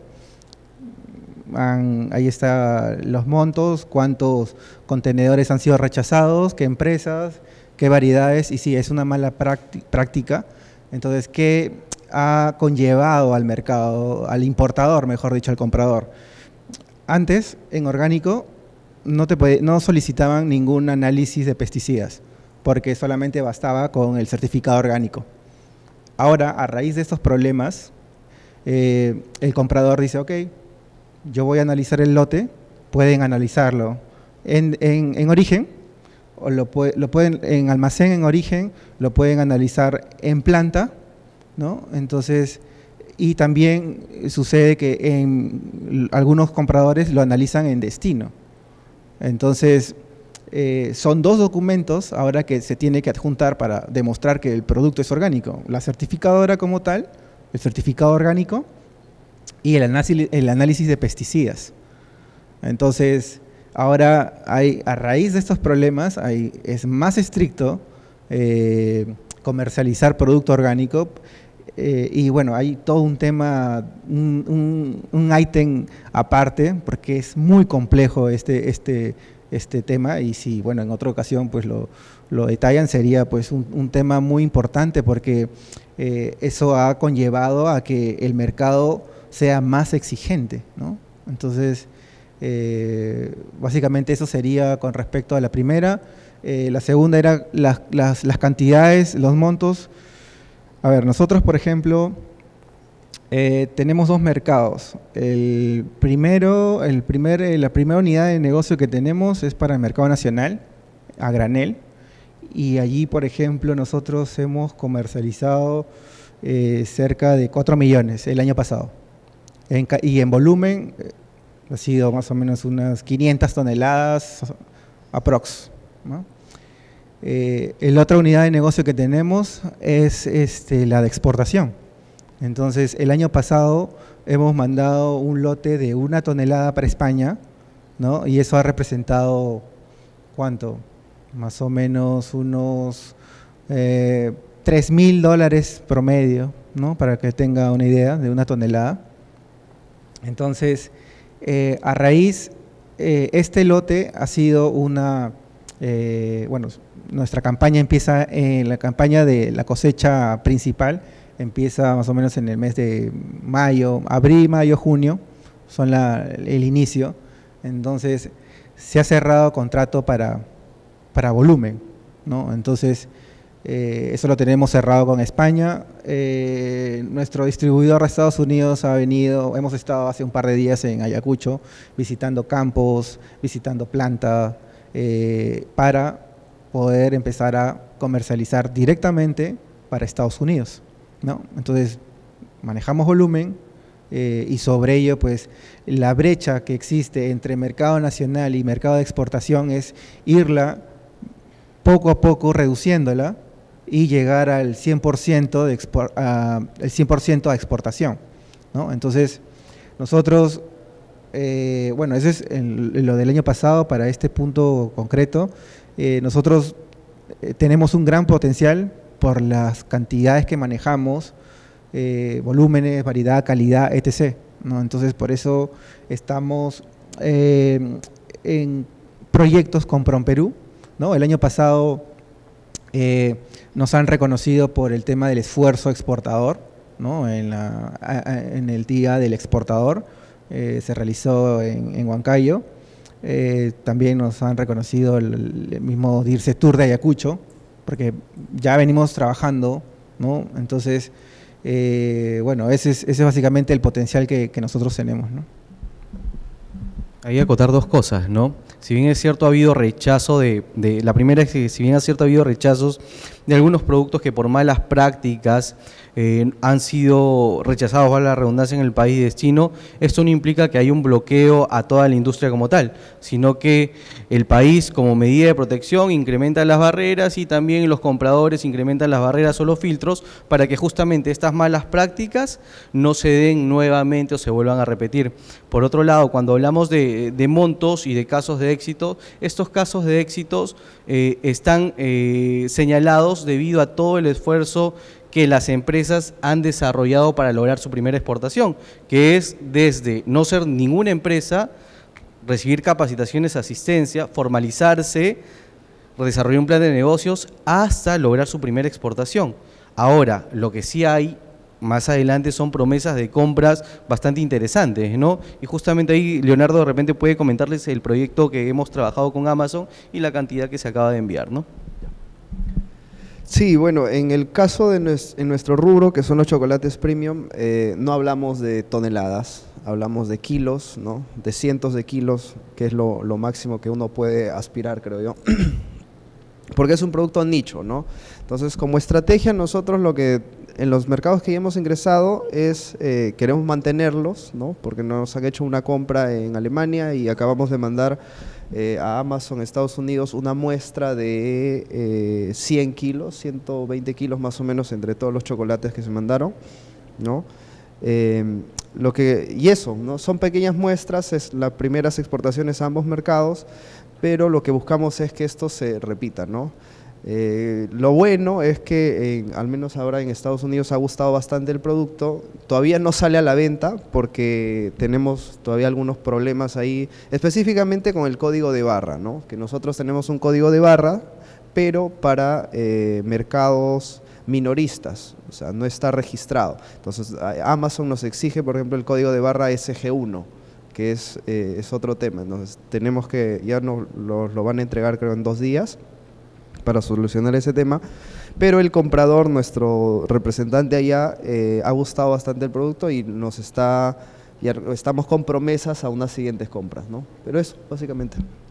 Ahí están los montos, cuántos contenedores han sido rechazados, qué empresas, qué variedades, y sí, es una mala práctica. Entonces, ¿qué ha conllevado al mercado, al importador, mejor dicho, al comprador? Antes, en orgánico, no solicitaban ningún análisis de pesticidas, porque solamente bastaba con el certificado orgánico. Ahora, a raíz de estos problemas, el comprador dice, ok, yo voy a analizar el lote, pueden analizarlo en origen, o lo pueden en almacén en origen, lo pueden analizar en planta, ¿no? Entonces, y también sucede que algunos compradores lo analizan en destino. Entonces, son 2 documentos ahora que se tiene que adjuntar para demostrar que el producto es orgánico. La certificadora como tal, el certificado orgánico y el análisis de pesticidas. Entonces, ahora a raíz de estos problemas es más estricto comercializar producto orgánico y bueno, hay todo un tema, un ítem aparte porque es muy complejo este tema y si bueno en otra ocasión pues lo detallan sería pues un tema muy importante porque eso ha conllevado a que el mercado sea más exigente, ¿no? Entonces, básicamente eso sería con respecto a la primera. La segunda era las cantidades, los montos. A ver, nosotros, por ejemplo, tenemos dos mercados. La primera unidad de negocio que tenemos es para el mercado nacional, a granel, y allí, por ejemplo, nosotros hemos comercializado cerca de 4 millones el año pasado. Y en volumen ha sido más o menos unas 500 toneladas aprox, ¿no? La otra unidad de negocio que tenemos es la de exportación. Entonces, el año pasado hemos mandado un lote de 1 tonelada para España, ¿no? Y eso ha representado, ¿cuánto? Más o menos unos $3,000 promedio, ¿no? Para que tenga una idea de 1 tonelada. Entonces, a raíz, este lote ha sido bueno, nuestra campaña empieza en la campaña de la cosecha principal, empieza más o menos en el mes de mayo, abril, mayo, junio, son el inicio. Entonces, se ha cerrado contrato para volumen, ¿no? Entonces, eso lo tenemos cerrado con España. Nuestro distribuidor de Estados Unidos hemos estado hace un par de días en Ayacucho, visitando campos, visitando planta, para poder empezar a comercializar directamente para Estados Unidos, ¿no? Entonces, manejamos volumen y sobre ello, pues, la brecha que existe entre mercado nacional y mercado de exportación es irla poco a poco reduciéndola y llegar al 100% a exportación, ¿no? Entonces, nosotros, bueno, ese es lo del año pasado. Para este punto concreto, nosotros tenemos un gran potencial por las cantidades que manejamos, volúmenes, variedad, calidad, etc., ¿no? Entonces, por eso estamos en proyectos con PROMPERÚ, ¿no? El año pasado nos han reconocido por el tema del esfuerzo exportador, ¿no? En el Día del Exportador, se realizó en Huancayo. También nos han reconocido el mismo DIRCE Tour de Ayacucho, porque ya venimos trabajando, ¿no? Entonces, bueno, ese es básicamente el potencial que nosotros tenemos, ¿no? Ahí acotar dos cosas, ¿no? Si bien es cierto ha habido rechazo la primera es que si bien es cierto ha habido rechazos de algunos productos que por malas prácticas han sido rechazados, valga la redundancia, en el país de destino, esto no implica que haya un bloqueo a toda la industria como tal, sino que el país, como medida de protección, incrementa las barreras y también los compradores incrementan las barreras o los filtros para que justamente estas malas prácticas no se den nuevamente o se vuelvan a repetir. Por otro lado, cuando hablamos de montos y de casos de éxito, estos casos de éxitos están señalados debido a todo el esfuerzo que las empresas han desarrollado para lograr su primera exportación, que es desde no ser ninguna empresa, recibir capacitaciones, asistencia, formalizarse, desarrollar un plan de negocios, hasta lograr su primera exportación. Ahora, lo que sí hay más adelante son promesas de compras bastante interesantes, ¿no? Y justamente ahí Leonardo de repente puede comentarles el proyecto que hemos trabajado con Amazon y la cantidad que se acaba de enviar, ¿no? Sí, bueno, en el caso de nuestro rubro, que son los chocolates premium, no hablamos de toneladas, hablamos de kilos, ¿no? De cientos de kilos, que es lo máximo que uno puede aspirar, creo yo, porque es un producto nicho, ¿no? Entonces, como estrategia, nosotros lo que en los mercados que ya hemos ingresado es, queremos mantenerlos, ¿no? Porque nos han hecho una compra en Alemania y acabamos de mandar a Amazon, Estados Unidos, una muestra de 100 kilos, 120 kilos más o menos entre todos los chocolates que se mandaron, ¿no? Y eso, ¿no? Son pequeñas muestras, es las primeras exportaciones a ambos mercados, pero lo que buscamos es que esto se repita, ¿no? Lo bueno es que al menos ahora en Estados Unidos ha gustado bastante el producto. Todavía no sale a la venta porque tenemos todavía algunos problemas ahí, específicamente con el código de barra, ¿no? Que nosotros tenemos un código de barra, pero para mercados minoristas, o sea, no está registrado. Entonces Amazon nos exige, por ejemplo, el código de barra SG1, que es otro tema. Entonces, tenemos que, ya lo van a entregar creo en 2 días para solucionar ese tema, pero el comprador, nuestro representante allá, ha gustado bastante el producto y ya estamos con promesas a unas siguientes compras, ¿no? Pero eso, básicamente.